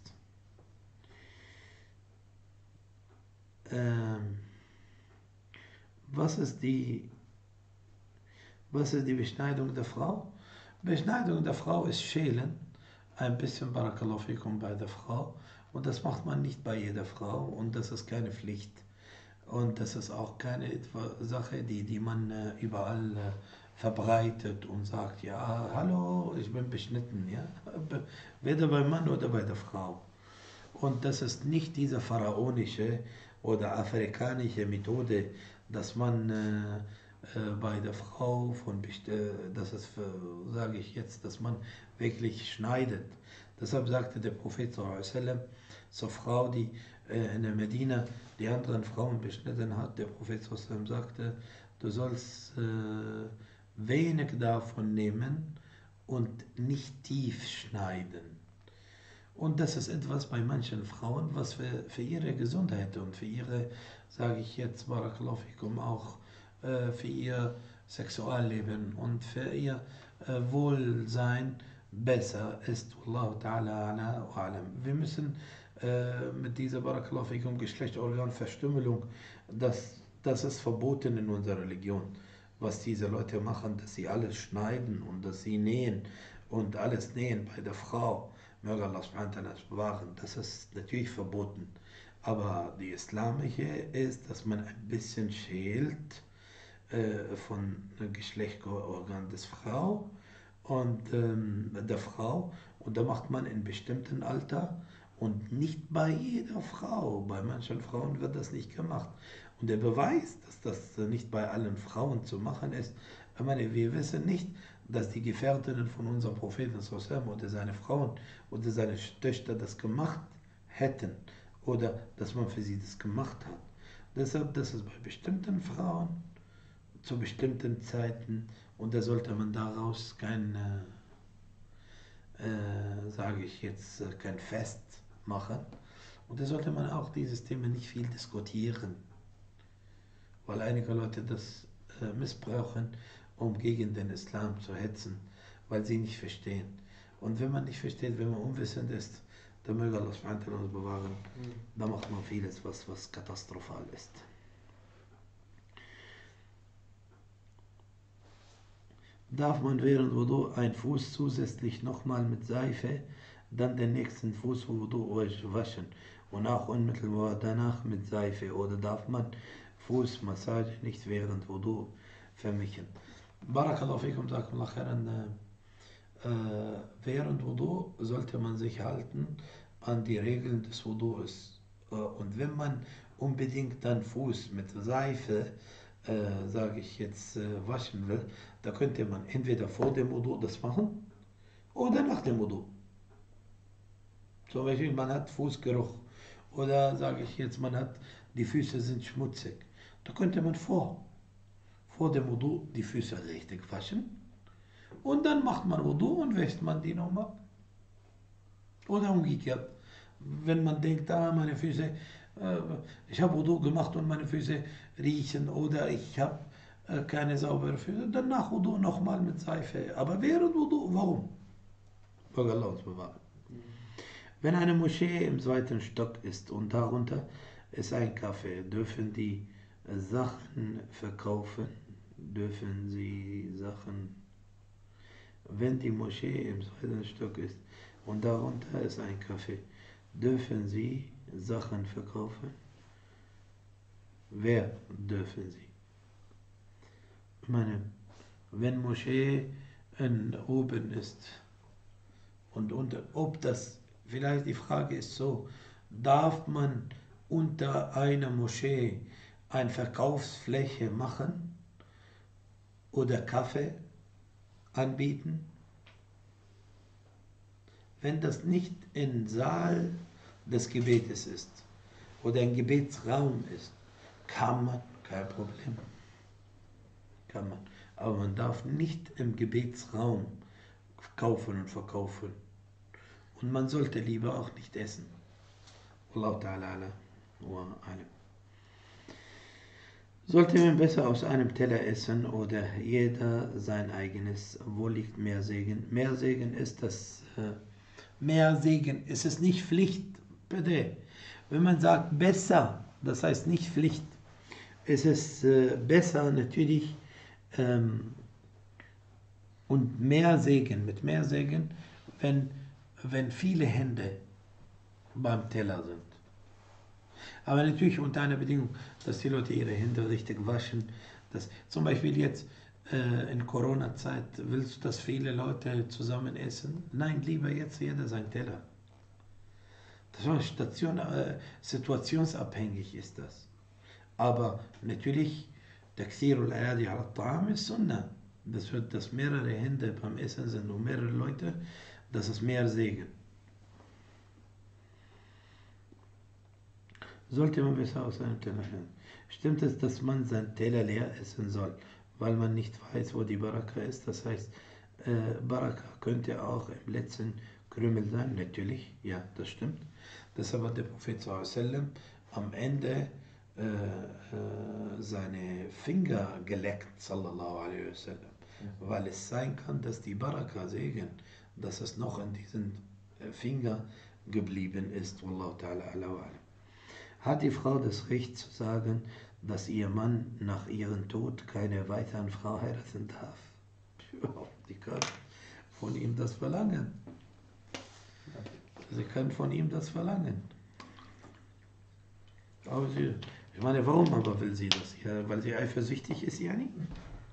Was ist die Beschneidung der Frau? Beschneidung der Frau ist Schälen. Ein bisschen Barakallahu fikum bei der Frau. Und das macht man nicht bei jeder Frau. Und das ist keine Pflicht. Und das ist auch keine Sache, die man überall verbreitet und sagt, ja, hallo, ich bin beschnitten, ja, weder beim Mann oder bei der Frau. Und das ist nicht diese pharaonische oder afrikanische Methode, dass man bei der Frau das ist, sage ich jetzt, dass man wirklich schneidet. Deshalb sagte der Prophet sallallahu alaihi wasallam zur Frau, die in der Medina die anderen Frauen beschnitten hat, der Prophet sallallahu sagte, du sollst wenig davon nehmen und nicht tief schneiden. Und das ist etwas bei manchen Frauen, was für ihre Gesundheit und für ihre, sage ich jetzt, Barakallahu fikum, auch für ihr Sexualleben und für ihr Wohlsein besser ist. Wallahu ta'ala ala wa alam. Wir müssen mit dieser Barakallahu fikum Geschlechtsorganverstümmelung, das ist verboten in unserer Religion. Was diese Leute machen, dass sie alles schneiden und dass sie nähen und alles nähen bei der Frau. Möge Allah subhanahu wa ta'ala bewahren, das ist natürlich verboten. Aber die islamische ist, dass man ein bisschen schält von Geschlechtsorgan des Frau und der Frau. Und da macht man in bestimmten Alter und nicht bei jeder Frau. Bei manchen Frauen wird das nicht gemacht. Und der Beweis, dass das nicht bei allen Frauen zu machen ist, ich meine, wir wissen nicht, dass die Gefährtinnen von unserem Propheten oder seine Frauen oder seine Töchter das gemacht hätten oder dass man für sie das gemacht hat. Deshalb, das ist bei bestimmten Frauen zu bestimmten Zeiten und da sollte man daraus kein, sage ich jetzt, kein Fest machen. Und da sollte man auch dieses Thema nicht viel diskutieren, weil einige Leute das missbrauchen, um gegen den Islam zu hetzen, weil sie nicht verstehen. Und wenn man nicht versteht, wenn man unwissend ist, dann möge Allah subhanahu wa ta'ala uns bewahren. Da macht man vieles, was katastrophal ist. Darf man während Wudu einen Fuß zusätzlich nochmal mit Seife, dann den nächsten Fuß Wudu waschen und auch unmittelbar danach mit Seife? Oder darf man Fußmassage nicht während Wudu vermischen? Barakallahu fikum, jazakumullah khairan. Während Wudu sollte man sich halten an die Regeln des Wudu's. Und wenn man unbedingt dann Fuß mit Seife, sage ich jetzt, waschen will, da könnte man entweder vor dem Wudu das machen oder nach dem Wudu. Zum Beispiel, man hat Fußgeruch oder sage ich jetzt, man hat, die Füße sind schmutzig. Da könnte man vor dem Wudu die Füße richtig waschen und dann macht man Wudu und wäscht man die nochmal. Oder umgekehrt. Wenn man denkt, meine Füße, ich habe Wudu gemacht und meine Füße riechen oder ich habe keine sauberen Füße, dann nach Wudu nochmal mit Seife. Aber während Wudu, warum? Möge Allah uns bewahren. Wenn eine Moschee im 2. Stock ist und darunter ist ein Café, dürfen die Sachen verkaufen? Dürfen sie Sachen, wenn die Moschee im 2. Stock ist und darunter ist ein Café, dürfen sie Sachen verkaufen? Wer dürfen sie? Ich meine, wenn Moschee oben ist und unter, ob das, vielleicht die Frage ist so, darf man unter einer Moschee eine Verkaufsfläche machen oder Kaffee anbieten? Wenn das nicht im Saal des Gebetes ist oder ein Gebetsraum ist, kann man, kein Problem, kann man. Aber man darf nicht im Gebetsraum kaufen und verkaufen. Und man sollte lieber auch nicht essen. Wallahu ta'ala ala wa alam. Sollte man besser aus einem Teller essen oder jeder sein eigenes? Wo liegt mehr Segen? Mehr Segen ist das, mehr Segen ist es nicht Pflicht, bitte. Wenn man sagt besser, das heißt nicht Pflicht, ist es besser natürlich und mehr Segen, mit mehr Segen, wenn viele Hände beim Teller sind. Aber natürlich unter einer Bedingung, dass die Leute ihre Hände richtig waschen. Dass, zum Beispiel jetzt in Corona-Zeit, willst du, dass viele Leute zusammen essen? Nein, lieber jetzt jeder sein Teller. Das war situationsabhängig ist das. Aber natürlich, Takthirul Ayadi ala Ta'am ist Sunnah. Das wird, dass mehrere Hände beim Essen sind und mehrere Leute, das ist mehr Segen. Sollte man besser aus seinem Teller essen? Stimmt es, dass man seinen Teller leer essen soll, weil man nicht weiß, wo die Baraka ist? Das heißt, Baraka könnte auch im letzten Krümel sein. Natürlich, ja, das stimmt. Deshalb hat der Prophet sallam am Ende seine Finger geleckt, sallallahu alaihi wasallam, weil es sein kann, dass die Baraka, Segen, dass es noch an diesen Finger geblieben ist. Wallahu ta'ala ala wa alam. Hat die Frau das Recht zu sagen, dass ihr Mann nach ihrem Tod keine weiteren Frau heiraten darf? Ja, sie kann von ihm das verlangen. Sie kann von ihm das verlangen. Aber sie, ich meine, warum aber will sie das? Ja, weil sie eifersüchtig ist, ja nicht?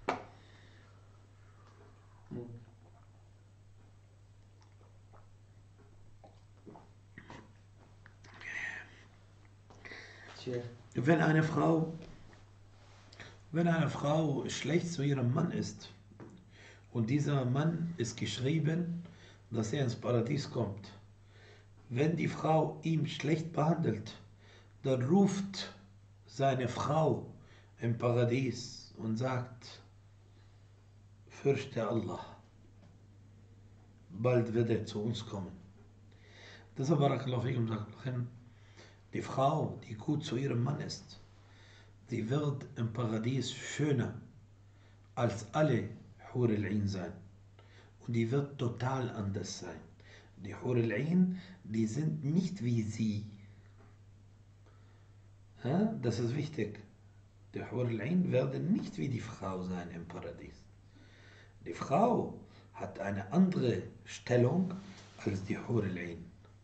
Wenn eine Frau schlecht zu ihrem Mann ist und dieser Mann ist geschrieben, dass er ins Paradies kommt, wenn die Frau ihn schlecht behandelt, dann ruft seine Frau im Paradies und sagt, fürchte Allah, bald wird er zu uns kommen. Deshalb barakallahu fikum, die Frau, die gut zu ihrem Mann ist, sie wird im Paradies schöner als alle Hur al-Ain sein. Und die wird total anders sein. Die Hur al-Ain, die sind nicht wie sie. Das ist wichtig. Die Hur al-Ain werden nicht wie die Frau sein im Paradies. Die Frau hat eine andere Stellung als die Hur al-Ain.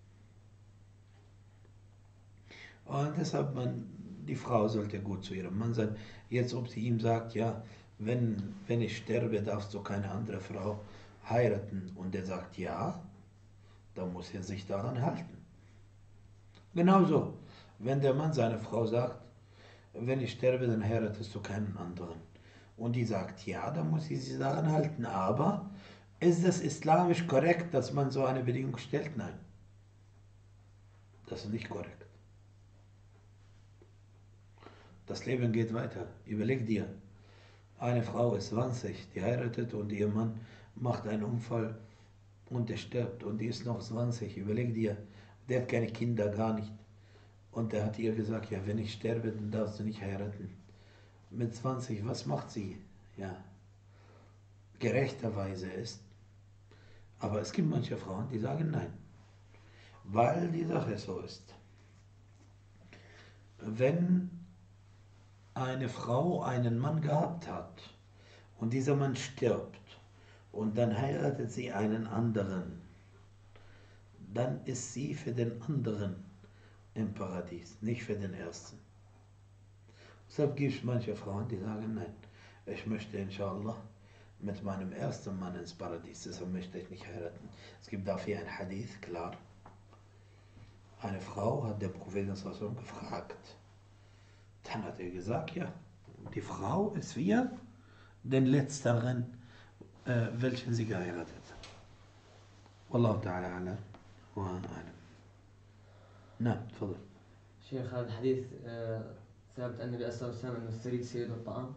Und deshalb, die Frau sollte gut zu ihrem Mann sein. Jetzt, ob sie ihm sagt, ja, wenn ich sterbe, darfst du keine andere Frau heiraten. Und er sagt ja, dann muss er sich daran halten. Genauso, wenn der Mann seiner Frau sagt, wenn ich sterbe, dann heiratest du keinen anderen. Und die sagt ja, dann muss sie sich daran halten. Aber ist es islamisch korrekt, dass man so eine Bedingung stellt? Nein. Das ist nicht korrekt. Das Leben geht weiter. Überleg dir, eine Frau ist 20, die heiratet und ihr Mann macht einen Unfall und er stirbt und die ist noch 20. Überleg dir, der hat keine Kinder, gar nicht. Und er hat ihr gesagt, ja, wenn ich sterbe, dann darfst du nicht heiraten. Mit 20, was macht sie? Ja, gerechterweise ist. Aber es gibt manche Frauen, die sagen nein. Weil die Sache so ist. Wenn eine Frau einen Mann gehabt hat und dieser Mann stirbt und dann heiratet sie einen anderen, dann ist sie für den anderen im Paradies, nicht für den ersten. Deshalb gibt es manche Frauen, die sagen, nein, ich möchte inshallah mit meinem ersten Mann ins Paradies, deshalb möchte ich nicht heiraten. Es gibt dafür ein Hadith, klar. Eine Frau hat der Prophet gefragt. Dann hat er gesagt, ja, die Frau ist wie den Letzteren, welchen sie geheiratet hat. Wallahu ta'ala ala wa alam. نعم تفضل. شيخ، هذا الحديث ثابت عن النبي صلى الله عليه وسلم أن الثريد سيد الطعام.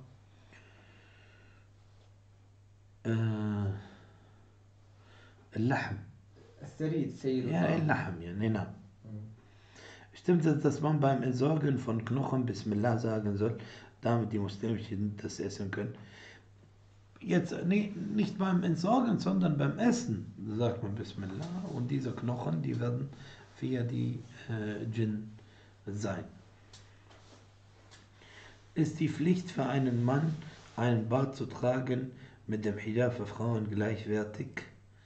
اللحم. الثريد سيد الطعام. Ja, اللحم, يعني نعم. Stimmt es, dass man beim Entsorgen von Knochen Bismillah sagen soll, damit die Muslimen das essen können? Jetzt nicht beim Entsorgen, sondern beim Essen sagt man Bismillah und diese Knochen, die werden für die Djinn sein. Ist die Pflicht für einen Mann, einen Bart zu tragen, mit dem Hijab für Frauen gleichwertig?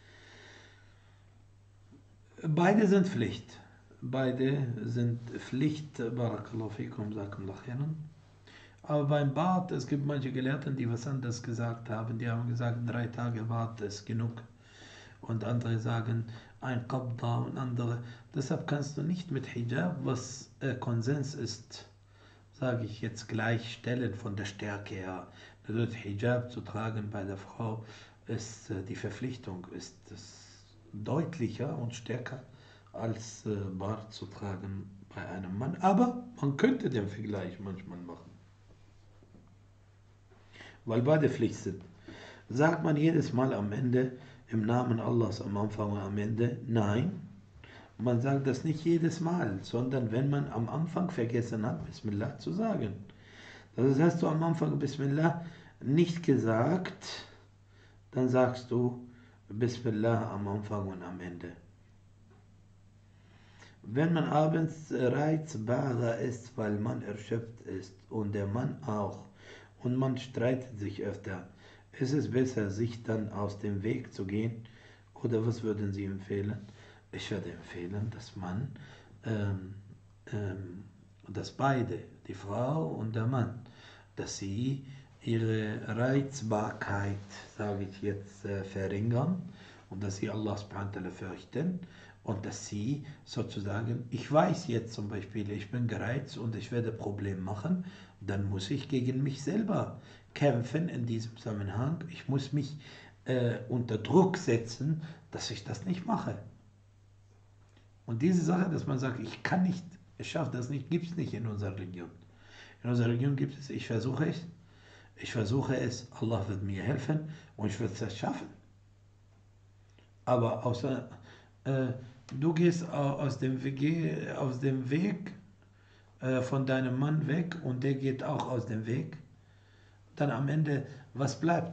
Beide sind Pflicht. Beide sind Pflicht, barakallahu fikum, sakumullah khairan. Aber beim Bart, es gibt manche Gelehrten, die was anderes gesagt haben. Die haben gesagt, 3 Tage Bart ist genug. Und andere sagen, ein Qabda und andere. Deshalb kannst du nicht mit Hijab, was Konsens ist, sage ich jetzt, gleichstellen von der Stärke her. Natürlich Hijab zu tragen bei der Frau ist die Verpflichtung, ist es deutlicher und stärker als Bart zu tragen bei einem Mann, aber man könnte den Vergleich manchmal machen, weil beide Pflicht sind. Sagt man jedes Mal am Ende im Namen Allahs am Anfang und am Ende? Nein, man sagt das nicht jedes Mal, sondern wenn man am Anfang vergessen hat, Bismillah zu sagen. Das heißt, hast du am Anfang Bismillah nicht gesagt, dann sagst du Bismillah am Anfang und am Ende. Wenn man abends reizbarer ist, weil man erschöpft ist und der Mann auch und man streitet sich öfter, ist es besser, sich dann aus dem Weg zu gehen? Oder was würden Sie empfehlen? Ich würde empfehlen, dass man, dass beide, die Frau und der Mann, dass sie ihre Reizbarkeit, sage ich jetzt, verringern und dass sie Allah subhanahu wa ta'ala fürchten und dass sie sozusagen, ich weiß jetzt zum Beispiel, ich bin gereizt und ich werde Probleme machen, dann muss ich gegen mich selber kämpfen in diesem Zusammenhang. Ich muss mich unter Druck setzen, dass ich das nicht mache. Und diese Sache, dass man sagt, ich kann nicht, ich schaffe das nicht, gibt es nicht in unserer Religion. In unserer Religion gibt es, ich versuche es, Allah wird mir helfen und ich werde es schaffen. Aber außer, du gehst aus dem Weg von deinem Mann weg und der geht auch aus dem Weg, dann am Ende, was bleibt?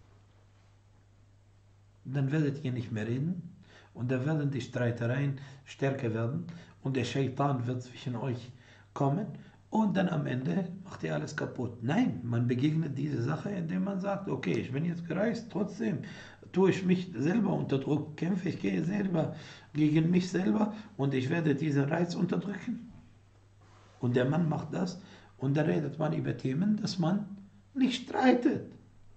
Dann werdet ihr nicht mehr reden und dann werden die Streitereien stärker werden und der Shaitan wird zwischen euch kommen und dann am Ende macht ihr alles kaputt. Nein, man begegnet diese Sache, indem man sagt, okay, ich bin jetzt gereist, trotzdem tue ich mich selber unter Druck, kämpfe ich gehe selber gegen mich selber und ich werde diesen Reiz unterdrücken. Und der Mann macht das und da redet man über Themen, dass man nicht streitet.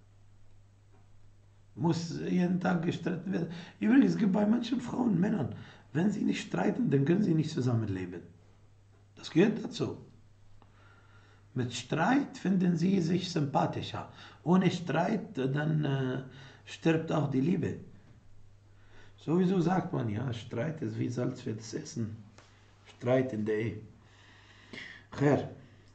Muss jeden Tag gestritten werden. Übrigens, es gibt bei manchen Frauen und Männern, wenn sie nicht streiten, dann können sie nicht zusammenleben. Das gehört dazu. Mit Streit finden sie sich sympathischer. Ohne Streit, dann stirbt auch die Liebe. Sowieso sagt man ja, Streit ist wie Salz für das Essen. Streit in der Ehe. Khair.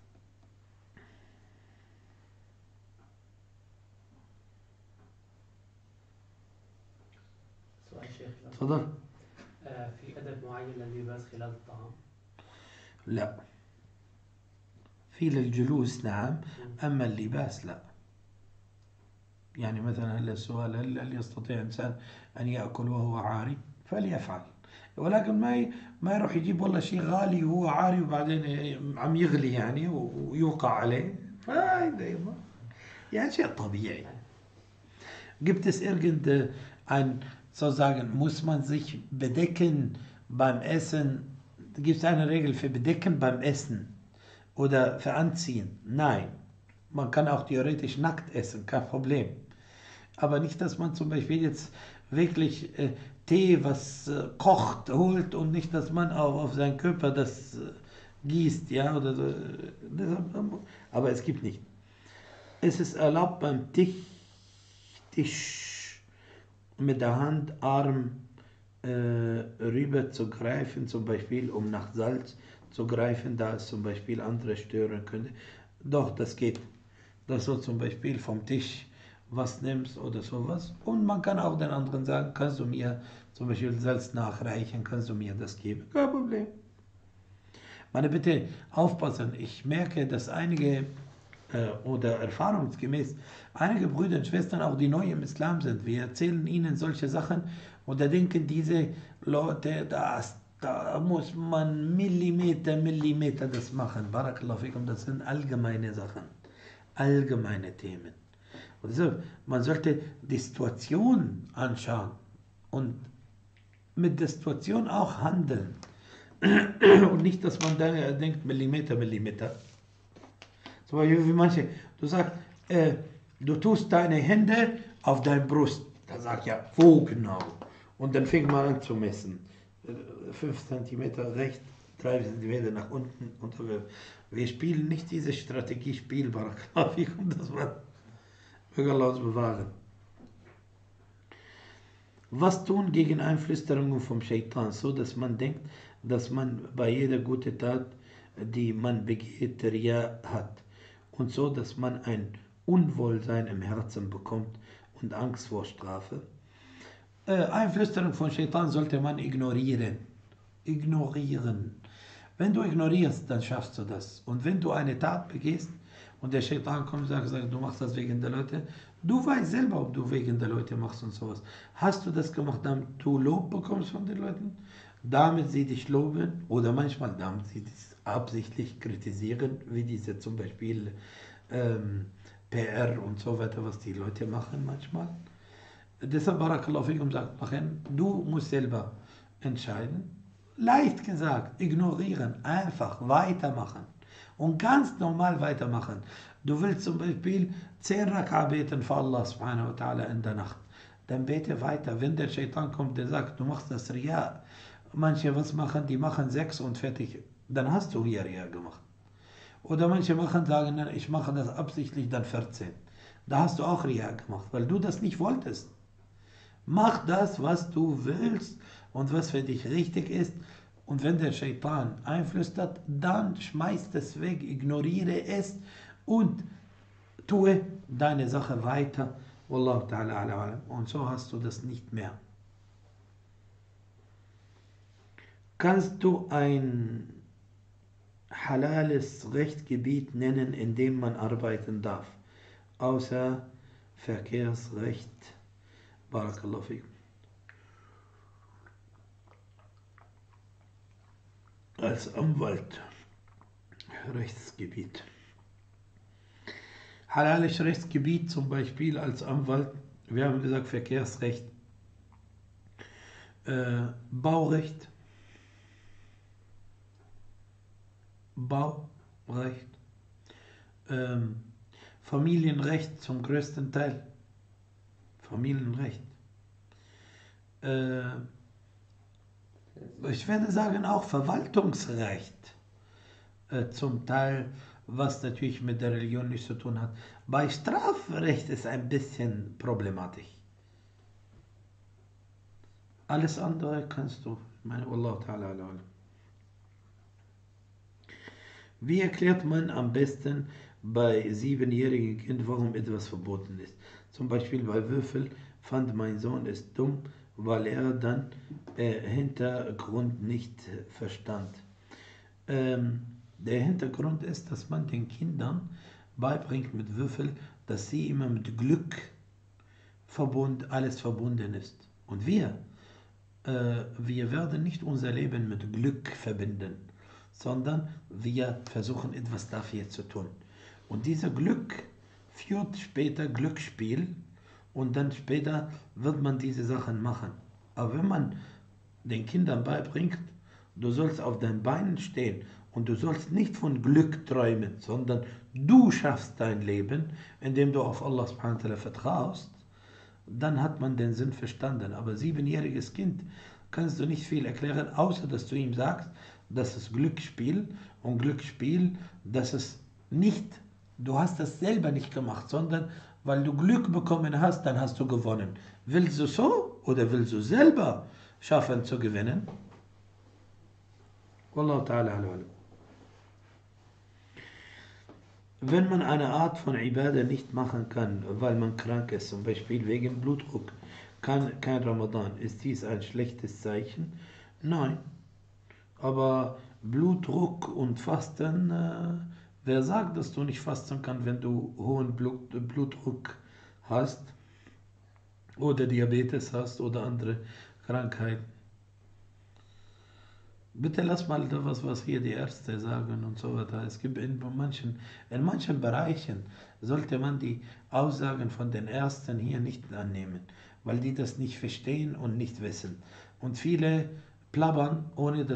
سؤال شيخ تفضل. في أدب معين لللباس خلال الطعام؟ لا. في للجلوس نعم، أما اللباس لا. يعني مثلا هل السؤال هل يستطيع إنسان أن يأكل وهو عاري؟ فليفعل. ولكن ما يروح يجيب والله شيء غالي وهو عاري وبعدين عم يغلي يعني ويوقع عليه. فهذا يعني شيء طبيعي. Gibt es irgendein, sozusagen, muss man sich bedecken beim Essen? Gibt es eine Regel für Bedecken beim Essen oder für Anziehen? Nein. Man kann auch theoretisch nackt essen, kein Problem. Aber nicht, dass man zum Beispiel jetzt wirklich Tee, was kocht, holt und nicht, dass man auch auf seinen Körper das gießt, ja, oder so. Aber es gibt nicht. Es ist erlaubt beim Tisch mit der Hand, Arm rüber zu greifen, zum Beispiel um nach Salz zu greifen, da es zum Beispiel andere stören könnte. Doch, das geht. Dass du zum Beispiel vom Tisch was nimmst oder sowas. Und man kann auch den anderen sagen, kannst du mir zum Beispiel Salz nachreichen, kannst du mir das geben? Kein Problem. Meine Bitte aufpassen, ich merke, dass einige oder erfahrungsgemäß einige Brüder und Schwestern, auch die neu im Islam sind, wir erzählen ihnen solche Sachen oder denken diese Leute, da muss man Millimeter das machen. Barakallahu fikum, das sind allgemeine Sachen, allgemeine Themen. Und deshalb, man sollte die Situation anschauen und mit der Situation auch handeln. Und nicht, dass man da denkt, Millimeter. Zum Beispiel wie manche, du sagst, du tust deine Hände auf deine Brust. Dann sagt ja, wo genau? Und dann fängt man an zu messen. 5 cm rechts, 3 cm nach unten. Und wir spielen nicht diese Strategiespiel, dass man möge Allah uns bewahren. Was tun gegen Einflüsterungen vom Shaitan, so dass man denkt, dass man bei jeder guten Tat, die man begeht, Ria hat. Und so, dass man ein Unwohlsein im Herzen bekommt und Angst vor Strafe. Einflüsterung von Shaitan sollte man ignorieren. Ignorieren. Wenn du ignorierst, dann schaffst du das. Und wenn du eine Tat begehst und der Shaitan kommt und sagt, du machst das wegen der Leute, du weißt selber, ob du wegen der Leute machst und sowas. Hast du das gemacht, damit du Lob bekommst von den Leuten? Damit sie dich loben oder manchmal damit sie dich absichtlich kritisieren, wie diese zum Beispiel PR und so weiter, was die Leute machen manchmal. Deshalb Barakallahu fikum sagt, du musst selber entscheiden. Leicht gesagt, ignorieren, einfach weitermachen und ganz normal weitermachen. Du willst zum Beispiel 10 Raka beten für Allah subhanahu wa ta'ala in der Nacht. Dann bete weiter. Wenn der Shaitan kommt, der sagt, du machst das Ria. Manche was machen, die machen 6 und fertig. Dann hast du hier Ria gemacht. Oder manche sagen, ich mache das absichtlich, dann 14. Da hast du auch Ria gemacht, weil du das nicht wolltest. Mach das, was du willst und was für dich richtig ist. Und wenn der Shaitan einflüstert, dann schmeiß es weg, ignoriere es und tue deine Sache weiter. Wallahu ta'ala alam. Und so hast du das nicht mehr. Kannst du ein halales Rechtsgebiet nennen, in dem man arbeiten darf, außer Verkehrsrecht? Barakallahu fikum. Als Anwalt, Rechtsgebiet. Halales Rechtsgebiet zum Beispiel als Anwalt, wir haben gesagt Verkehrsrecht, Baurecht, Familienrecht zum größten Teil. Familienrecht. Ich werde sagen auch Verwaltungsrecht zum Teil, was natürlich mit der Religion nichts zu tun hat. Bei Strafrecht ist ein bisschen problematisch. Alles andere kannst du. Wallahu ta'ala alam. Wie erklärt man am besten bei 7-jährigen Kind, warum etwas verboten ist? Zum Beispiel bei Würfel fand mein Sohn es dumm, weil er dann Hintergrund nicht verstand. Der Hintergrund ist, dass man den Kindern beibringt mit Würfel, dass sie immer mit Glück alles verbunden ist. Und wir werden nicht unser Leben mit Glück verbinden, sondern wir versuchen etwas dafür zu tun. Und dieser Glück führt später Glücksspiel und dann später wird man diese Sachen machen. Aber wenn man den Kindern beibringt, du sollst auf deinen Beinen stehen und du sollst nicht von Glück träumen, sondern du schaffst dein Leben, indem du auf Allah subhanahu wa ta'ala vertraust, dann hat man den Sinn verstanden. Aber 7-jähriges Kind kannst du nicht viel erklären, außer dass du ihm sagst, das ist Glücksspiel und Glücksspiel, das ist nicht, du hast das selber nicht gemacht, sondern weil du Glück bekommen hast, dann hast du gewonnen. Willst du so oder willst du selber schaffen zu gewinnen? Wallahu ta'ala alam. Wenn man eine Art von Ibadah nicht machen kann, weil man krank ist, zum Beispiel wegen Blutdruck, kein Ramadan, ist dies ein schlechtes Zeichen? Nein. Aber Blutdruck und Fasten, wer sagt, dass du nicht fasten kannst, wenn du hohen Blutdruck hast oder Diabetes hast oder andere Krankheiten? Bitte lass mal das, was hier die Ärzte sagen und so weiter. Es gibt in manchen Bereichen sollte man die Aussagen von den Ärzten hier nicht annehmen, weil die das nicht verstehen und nicht wissen. Und viele plappern, ohne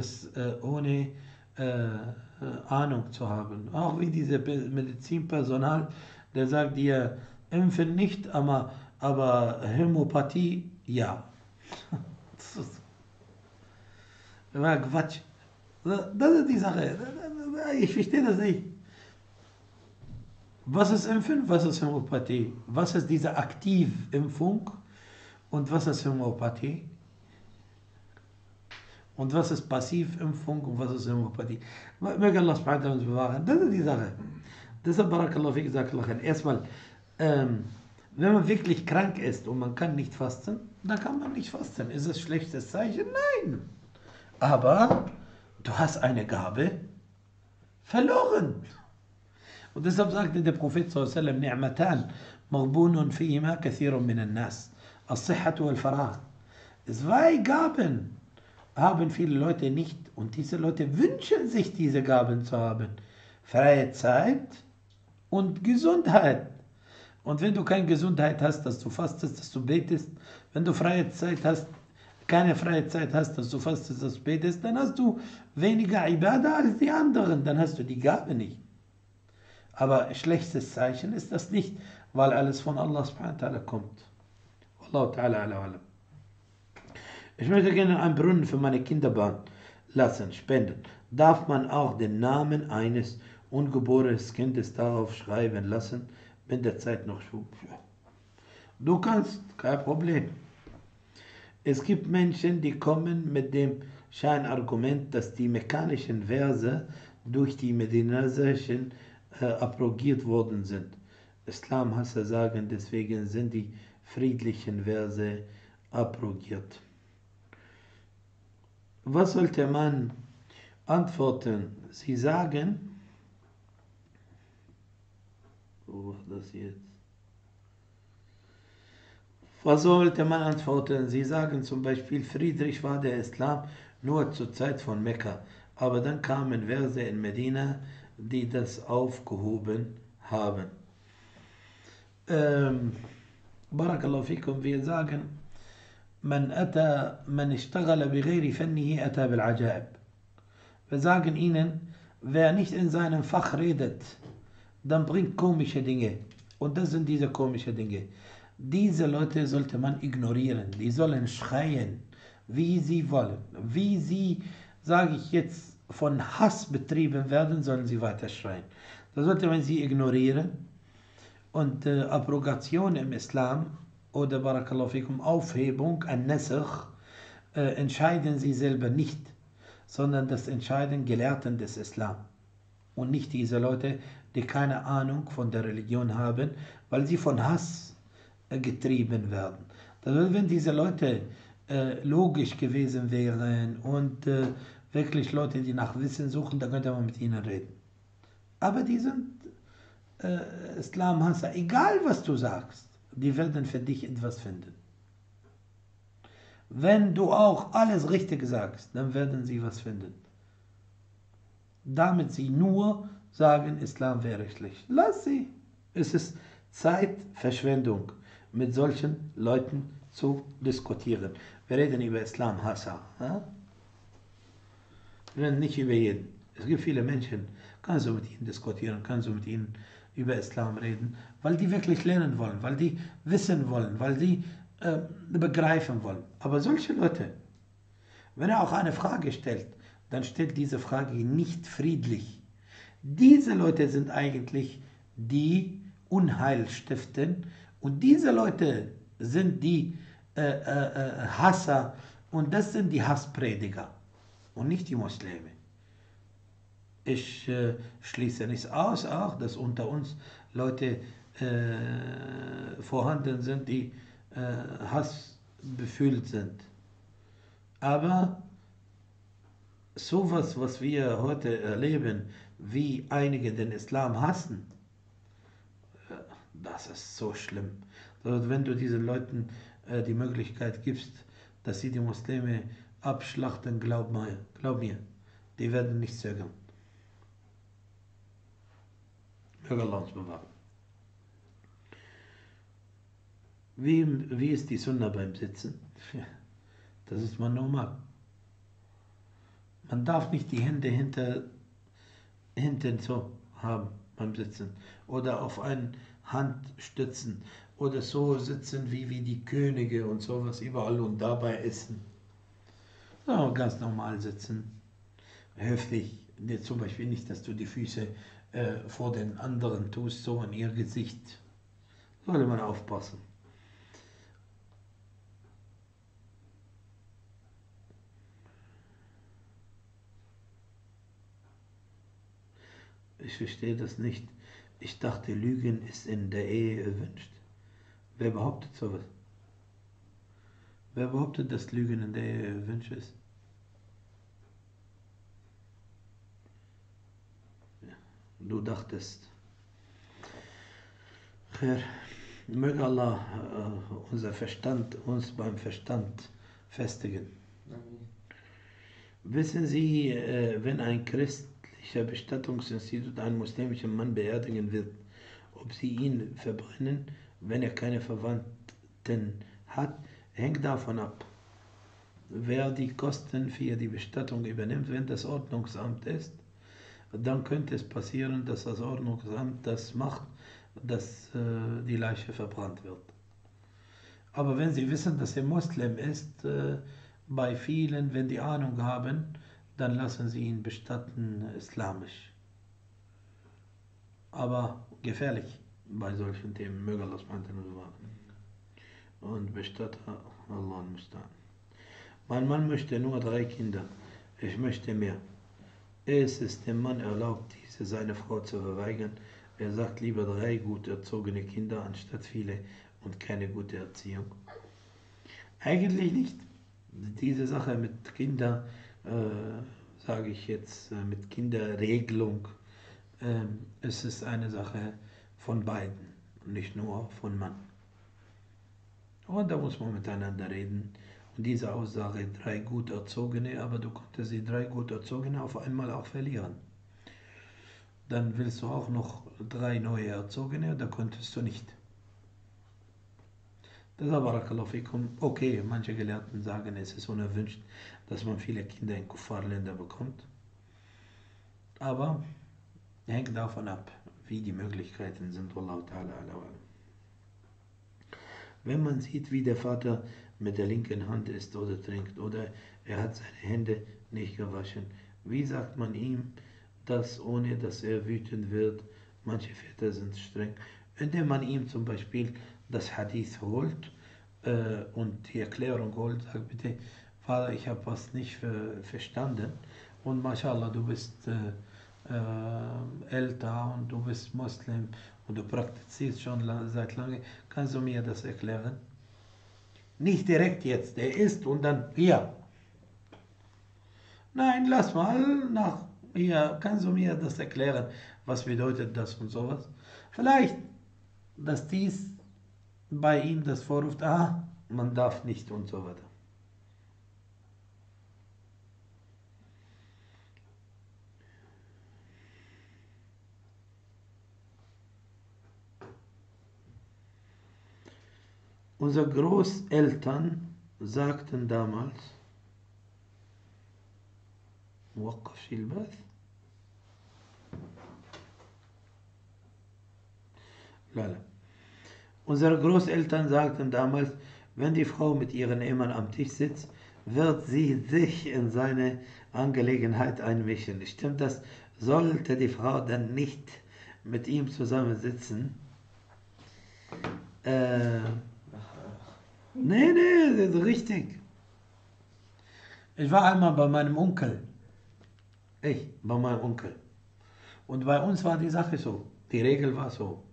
Ahnung zu haben. Auch wie diese Medizinpersonal, der sagt dir, impfen nicht, aber Hämopathie, ja. Quatsch. Das ist die Sache. Ich verstehe das nicht. Was ist Impfen? Was ist Hämopathie? Was ist diese Aktivimpfung? Und was ist Hämopathie? Und was ist Passivimpfung und was ist Homöopathie? Möge Allah subhanahu wa ta'ala uns bewahren. Das ist die Sache. Deshalb, Barakallahu fik, Jazakallahu khair. Erstmal, wenn man wirklich krank ist und man kann nicht fasten, dann kann man nicht fasten. Ist das ein schlechtes Zeichen? Nein. Aber du hast eine Gabe verloren. Und deshalb sagte der Prophet sallallahu alaihi wasallam, Ni'matan, maghbunun fihima kathirun minan nas. As-Sihhatu wal-Faragh. 2 Gaben haben viele Leute nicht und diese Leute wünschen sich diese Gaben zu haben. Freie Zeit und Gesundheit. Und wenn du keine Gesundheit hast, dass du fastest, dass du betest, wenn du freie Zeit hast, keine freie Zeit hast, dass du fastest, dass du betest, dann hast du weniger Ibadah als die anderen, dann hast du die Gabe nicht. Aber ein schlechtes Zeichen ist das nicht, weil alles von Allah subhanahu wa ta'ala kommt. Wallahu ta'ala ala alam. Ich möchte gerne einen Brunnen für meine Kinder bauen lassen, spenden. Darf man auch den Namen eines ungeborenen Kindes darauf schreiben lassen, wenn der Zeit noch schwupp? Du kannst, kein Problem. Es gibt Menschen, die kommen mit dem Scheinargument, dass die mechanischen Verse durch die medinesischen abrogiert worden sind. Islamhasser sagen, deswegen sind die friedlichen Verse abrogiert. Was sollte man antworten? Sie sagen, wo war das jetzt? Was sollte man antworten? Sie sagen zum Beispiel, friedlich war der Islam nur zur Zeit von Mekka, aber dann kamen Verse in Medina, die das aufgehoben haben. Barakallahu fikum, wir sagen, man ishtaghala bighayri fannihi ata bil ajaib. Wir sagen ihnen, wer nicht in seinem Fach redet, dann bringt komische Dinge. Und das sind diese komischen Dinge. Diese Leute sollte man ignorieren. Die sollen schreien, wie sie wollen. Wie sie, sage ich jetzt, von Hass betrieben werden, sollen sie weiter schreien. Da sollte man sie ignorieren. Und Abrogation im Islam oder Barakallahu fikum, Aufhebung, ein Nasakh, entscheiden sie selber nicht, sondern das entscheiden Gelehrten des Islam. Und nicht diese Leute, die keine Ahnung von der Religion haben, weil sie von Hass getrieben werden. Also wenn diese Leute logisch gewesen wären und wirklich Leute, die nach Wissen suchen, dann könnte man mit ihnen reden. Aber die sind Islamhasser. Egal was du sagst, die werden für dich etwas finden. Wenn du auch alles richtig sagst, dann werden sie was finden. Damit sie nur sagen, Islam wäre schlecht. Lass sie. Es ist Zeitverschwendung, mit solchen Leuten zu diskutieren. Wir reden über Islamhasser. Wir reden nicht über jeden. Es gibt viele Menschen, kannst du mit ihnen diskutieren, kannst du mit ihnen über Islam reden, weil die wirklich lernen wollen, weil die wissen wollen, weil die begreifen wollen. Aber solche Leute, wenn er auch eine Frage stellt, dann stellt diese Frage nicht friedlich. Diese Leute sind eigentlich die Unheil stiften und diese Leute sind die Hasser und das sind die Hassprediger und nicht die Muslime. Ich schließe nicht aus, auch dass unter uns Leute vorhanden sind, die hassbefüllt sind. Aber sowas, was wir heute erleben, wie einige den Islam hassen, das ist so schlimm. Also wenn du diesen Leuten die Möglichkeit gibst, dass sie die Muslime abschlachten, glaub mir, die werden nicht zögern. Möge Allah uns bewahren. Wie ist die Sunna beim Sitzen? Ja, das ist man normal. Man darf nicht die Hände hinten so haben beim Sitzen oder auf eine Hand stützen oder so sitzen wie die Könige und sowas überall und dabei essen. So, ganz normal sitzen. Höflich. Zum Beispiel nicht, dass du die Füße vor den anderen tust, so in ihr Gesicht. Sollte man aufpassen. Ich verstehe das nicht. Ich dachte, Lügen ist in der Ehe erwünscht. Wer behauptet sowas? Wer behauptet, dass Lügen in der Ehe erwünscht ist? Du dachtest. Herr, möge Allah uns beim Verstand festigen. Amen. Wissen Sie, wenn ein christlicher Bestattungsinstitut einen muslimischen Mann beerdigen wird, ob sie ihn verbrennen, wenn er keine Verwandten hat, hängt davon ab, wer die Kosten für die Bestattung übernimmt. Wenn das Ordnungsamt ist, dann könnte es passieren, dass das Ordnungsamt das macht, dass die Leiche verbrannt wird. Aber wenn Sie wissen, dass er Muslim ist, bei vielen, wenn die Ahnung haben, dann lassen sie ihn bestatten islamisch. Aber gefährlich bei solchen Themen, möge Allah bewahren. Und Bestatter, Allah mustan. Mein Mann möchte nur 3 Kinder, ich möchte mehr. Es ist dem Mann erlaubt, diese seine Frau zu verweigern. Er sagt lieber 3 gut erzogene Kinder anstatt viele und keine gute Erziehung. Eigentlich nicht. Diese Sache mit Kinder, sage ich jetzt, mit Kinderregelung, es ist eine Sache von beiden, nicht nur von Mann. Und da muss man miteinander reden. Und diese Aussage, 3 gut erzogene, aber du konntest die 3 gut erzogene auf einmal auch verlieren. Dann willst du auch noch 3 neue erzogene, da konntest du nicht. Das ist Barakallahu fikum. Okay, manche Gelehrten sagen, es ist unerwünscht, dass man viele Kinder in Kuffar-Länder bekommt. Aber hängt davon ab, wie die Möglichkeiten sind. Wallahu ta'ala ala wa alam. Wenn man sieht, wie der Vater mit der linken Hand isst oder trinkt oder er hat seine Hände nicht gewaschen, wie sagt man ihm das, ohne dass er wütend wird? Manche Väter sind streng. Indem man ihm zum Beispiel das Hadith holt und die Erklärung holt, sagt bitte, Vater, ich habe was nicht verstanden und mashallah, du bist älter und du bist Muslim und du praktizierst schon seit lange, kannst du mir das erklären? Nicht direkt jetzt, er isst und dann, ja. Nein, lass mal nach, ja, kannst du mir das erklären, was bedeutet das und sowas? Vielleicht, dass dies bei ihm das vorruft, man darf nicht und so weiter. Unsere Großeltern sagten damals, وقف البث لا. Unsere Großeltern sagten damals, wenn die Frau mit ihrem Ehemann am Tisch sitzt, wird sie sich in seine Angelegenheit einmischen. Stimmt das? Sollte die Frau dann nicht mit ihm zusammensitzen? Nee, das ist richtig. Ich war einmal bei meinem Onkel. Bei meinem Onkel. Und bei uns war die Sache so. Die Regel war so.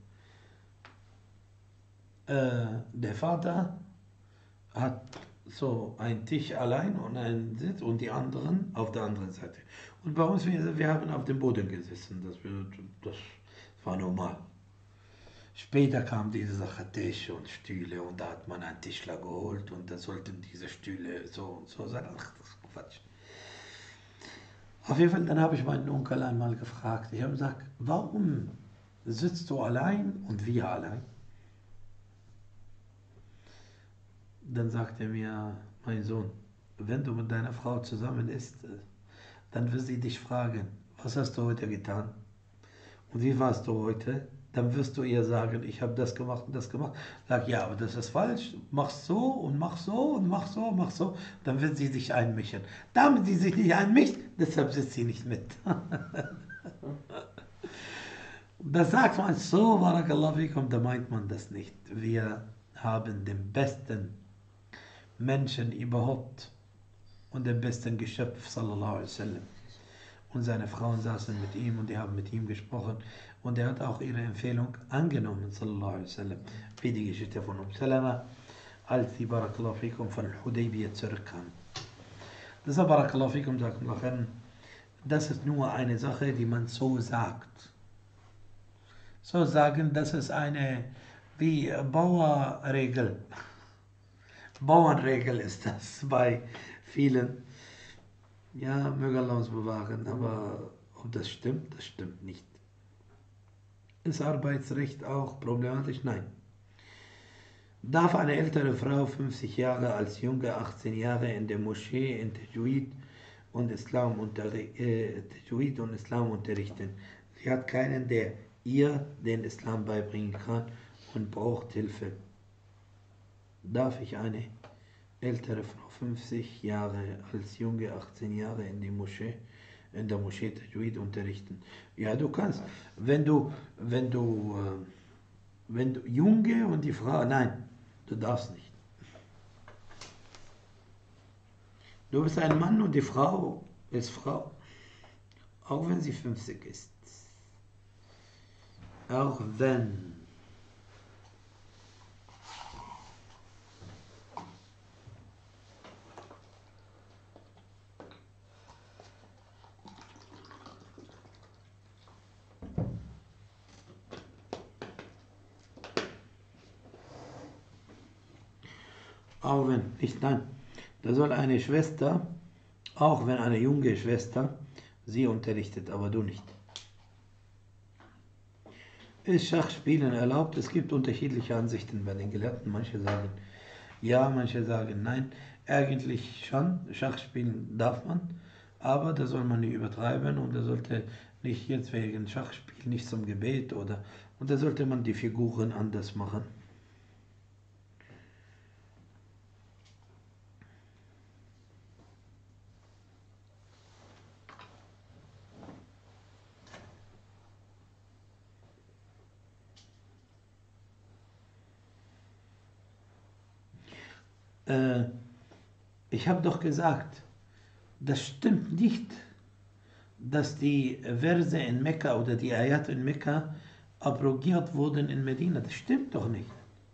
Der Vater hat so einen Tisch allein und einen Sitz und die anderen auf der anderen Seite. Und bei uns, wir haben auf dem Boden gesessen. Das war normal. Später kam diese Sache Tisch und Stühle und da hat man einen Tischler geholt und da sollten diese Stühle so und so sein. Ach, das ist Quatsch. Auf jeden Fall, dann habe ich meinen Onkel einmal gefragt. Ich habe gesagt, warum sitzt du allein und wir allein? Dann sagte er mir, mein Sohn, wenn du mit deiner Frau zusammen isst, dann wird sie dich fragen, was hast du heute getan? Und wie warst du heute? Dann wirst du ihr sagen, ich habe das gemacht und das gemacht. Sag, ja, aber das ist falsch. Mach so und mach so und mach so, mach so. Dann wird sie sich einmischen. Damit sie sich nicht einmischt, deshalb sitzt sie nicht mit. Das sagt man so, Barakallahu fikum, da meint man das nicht. Wir haben den besten Menschen überhaupt und den besten Geschöpf, sallallahu alaihi wasallam. und seine Frauen saßen mit ihm und die haben mit ihm gesprochen und er hat auch ihre Empfehlung angenommen, sallallahu alaihi wasallam, wie die Geschichte von Salama, als die Barakallahu fikum von Hudaybiyah zurückkamen. Deshalb Barakallahu fikum, das ist nur eine Sache, die man so sagt. So sagen, das ist eine wie Bauernregel. Bauernregel ist das bei vielen. Ja, möge Allah uns bewahren, aber ob das stimmt nicht. Ist Arbeitsrecht auch problematisch? Nein. Darf eine ältere Frau 50 Jahre als junge 18 Jahre in der Moschee in Tajwid und Islam unterrichten? Sie hat keinen, der ihr den Islam beibringen kann und braucht Hilfe. Darf ich eine ältere Frau 50 Jahre als junge 18 Jahre in der Moschee Tajwid unterrichten? Ja, du kannst. Wenn du Junge und die Frau, nein, du darfst nicht. Du bist ein Mann und die Frau ist Frau, auch wenn sie 50 ist. Auch wenn. Auch wenn, nicht, nein. Da soll eine Schwester, auch wenn eine junge Schwester, sie unterrichtet, aber du nicht. Ist Schachspielen erlaubt? Es gibt unterschiedliche Ansichten bei den Gelehrten. Manche sagen ja, manche sagen nein. Eigentlich schon, Schachspielen darf man, aber da soll man nicht übertreiben und da sollte nicht jetzt wegen Schachspiel nicht zum Gebet und da sollte man die Figuren anders machen. Ich habe doch gesagt, das stimmt nicht, dass die Verse in Mekka oder die Ayat in Mekka abrogiert wurden in Medina. Das stimmt doch nicht.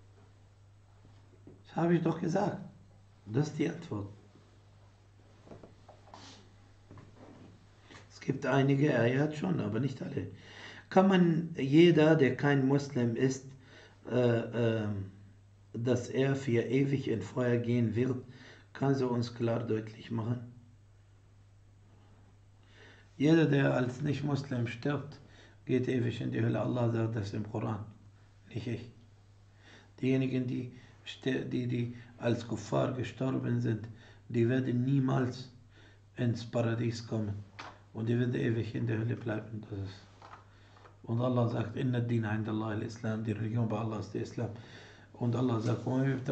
Das habe ich doch gesagt. Das ist die Antwort. Es gibt einige Ayat schon, aber nicht alle. Kann man jeder, der kein Muslim ist, dass er für ewig in Feuer gehen wird, kann sie uns klar deutlich machen. Jeder, der als Nicht-Muslim stirbt, geht ewig in die Hölle. Allah sagt das im Koran, nicht ich. Diejenigen, die als Kuffar gestorben sind, die werden niemals ins Paradies kommen. Und die werden ewig in der Hölle bleiben. Und Allah sagt, Inna ad-Din 'inda Allah al-Islam, die Religion bei Allah ist der Islam. Und Allah sagt,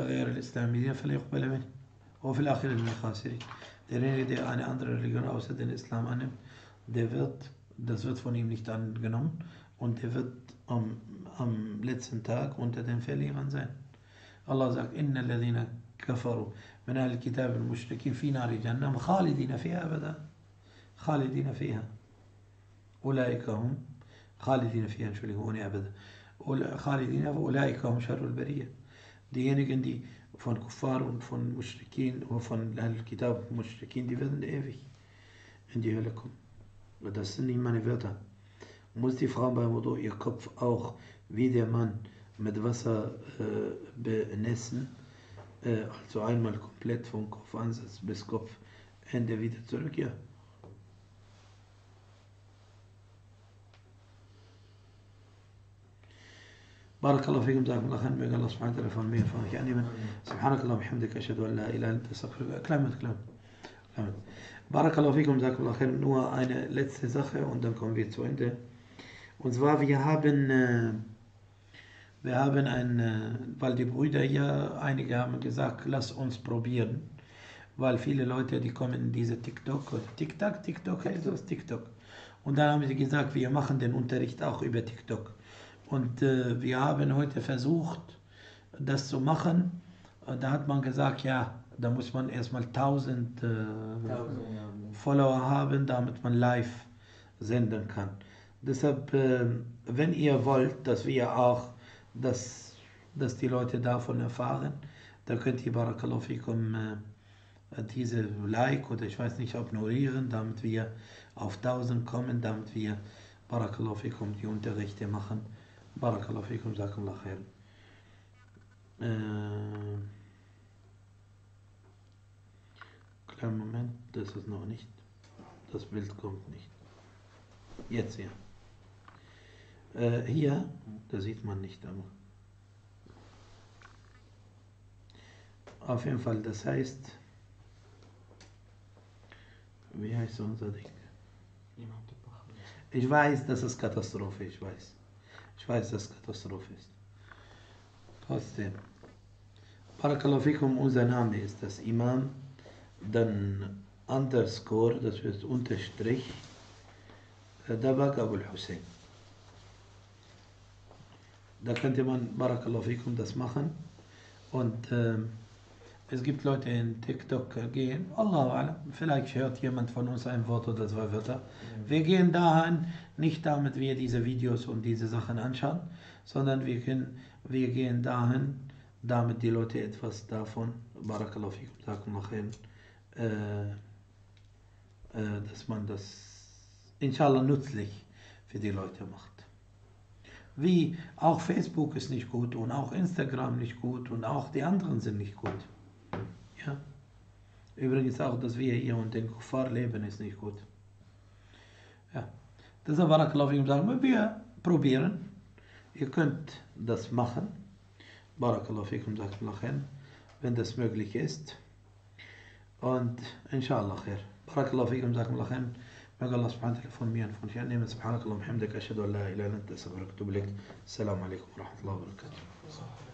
derjenige, der eine andere Religion außer den Islam annimmt, das wird von ihm nicht angenommen und der wird am letzten Tag unter den Verlierern sein. Allah sagt, Inna alladhina kafaru min al-kitab al-mushrikin fi nari jahannam khalidina fiha abada. Khalidina fiha. Ulaika hum khalidina fiha, Entschuldigung, ohne abada. Khalidina wa ulaika hum sharrul bariyah. Diejenigen, die von Kuffar und von Mushrikin oder von Al-Kitab Mushrikin, die werden ewig in die Hölle kommen. Das sind nicht meine Wörter. Muss die Frau beim Wudu ihr Kopf auch wie der Mann mit Wasser benässen, also einmal komplett vom Kopfansatz bis Kopfende wieder zurück? Ja. بارك الله فيكم، جزاكم الله خير. Möge Allah subhanahu wa ta'ala von mir von euch annehmen. Subhanakallah bihamdika ashhadu an la ilaha illa anta astaghfiruka. Klammert. Barakallahu fikum, jazaakum Allah khair. Nur eine letzte Sache und dann kommen wir zu Ende. Und zwar, wir haben weil die Brüder hier, einige haben gesagt, lass uns probieren. Weil viele Leute, die kommen in diese TikTok oder TikTok heißt das, TikTok. Und dann haben sie gesagt, wir machen den Unterricht auch über TikTok. Und wir haben heute versucht, das zu machen. Da hat man gesagt, ja, da muss man erstmal 1000 Follower haben, damit man live senden kann. Deshalb, wenn ihr wollt, dass wir auch, dass die Leute davon erfahren, dann könnt ihr Barakallahu fikum diese Like oder ich weiß nicht ignorieren, damit wir auf 1000 kommen, damit wir Barakallahu fikum die Unterrichte machen. Barakallahu fikum, Jazakallahu khair. Kleinen Moment, das ist noch nicht. Das Bild kommt nicht. Jetzt ja. Hier, da sieht man nicht, aber. Auf jeden Fall, das heißt, wie heißt unser Ding? Ich weiß, dass es Katastrophe ist, ich weiß. Ich weiß, dass es Katastrophe ist. Trotzdem. Barakallahu fikum, unser Name ist das Imam, dann Underscore, das wird Unterstrich, Dabak Abul Hussein. Da könnte man Barakallahu fikum das machen. Und es gibt Leute in TikTok gehen, Allahu Alam, vielleicht hört jemand von uns ein Wort oder zwei Wörter. Wir gehen dahin, nicht damit wir diese Videos und diese Sachen anschauen, sondern wir gehen dahin, damit die Leute etwas davon, Barakallahu fikum, Jazakumullahu khairan, dass man das inshallah nützlich für die Leute macht. Wie auch Facebook ist nicht gut und auch Instagram nicht gut und auch die anderen sind nicht gut. Ja. Übrigens auch, dass wir hier und den Kuffar leben, ist nicht gut. Ja. Deshalb Barakallahu fikum, sagen wir probieren. Ihr könnt das machen. Barakallahu fikum, Jazakumullahu khairan, wenn das möglich ist. Und inshallah khair. Barakallahu fikum, Jazakumullahu khairan. Möge Allah subhanahu wa ta'ala von mir und von euch annehmen. Subhanakallah, hamdaka, ashhadu an la ilaha illa anta, astaghfiruka wa atubu ilaik. Assalamu alaikum wa rahmatullahi wa barakatuh.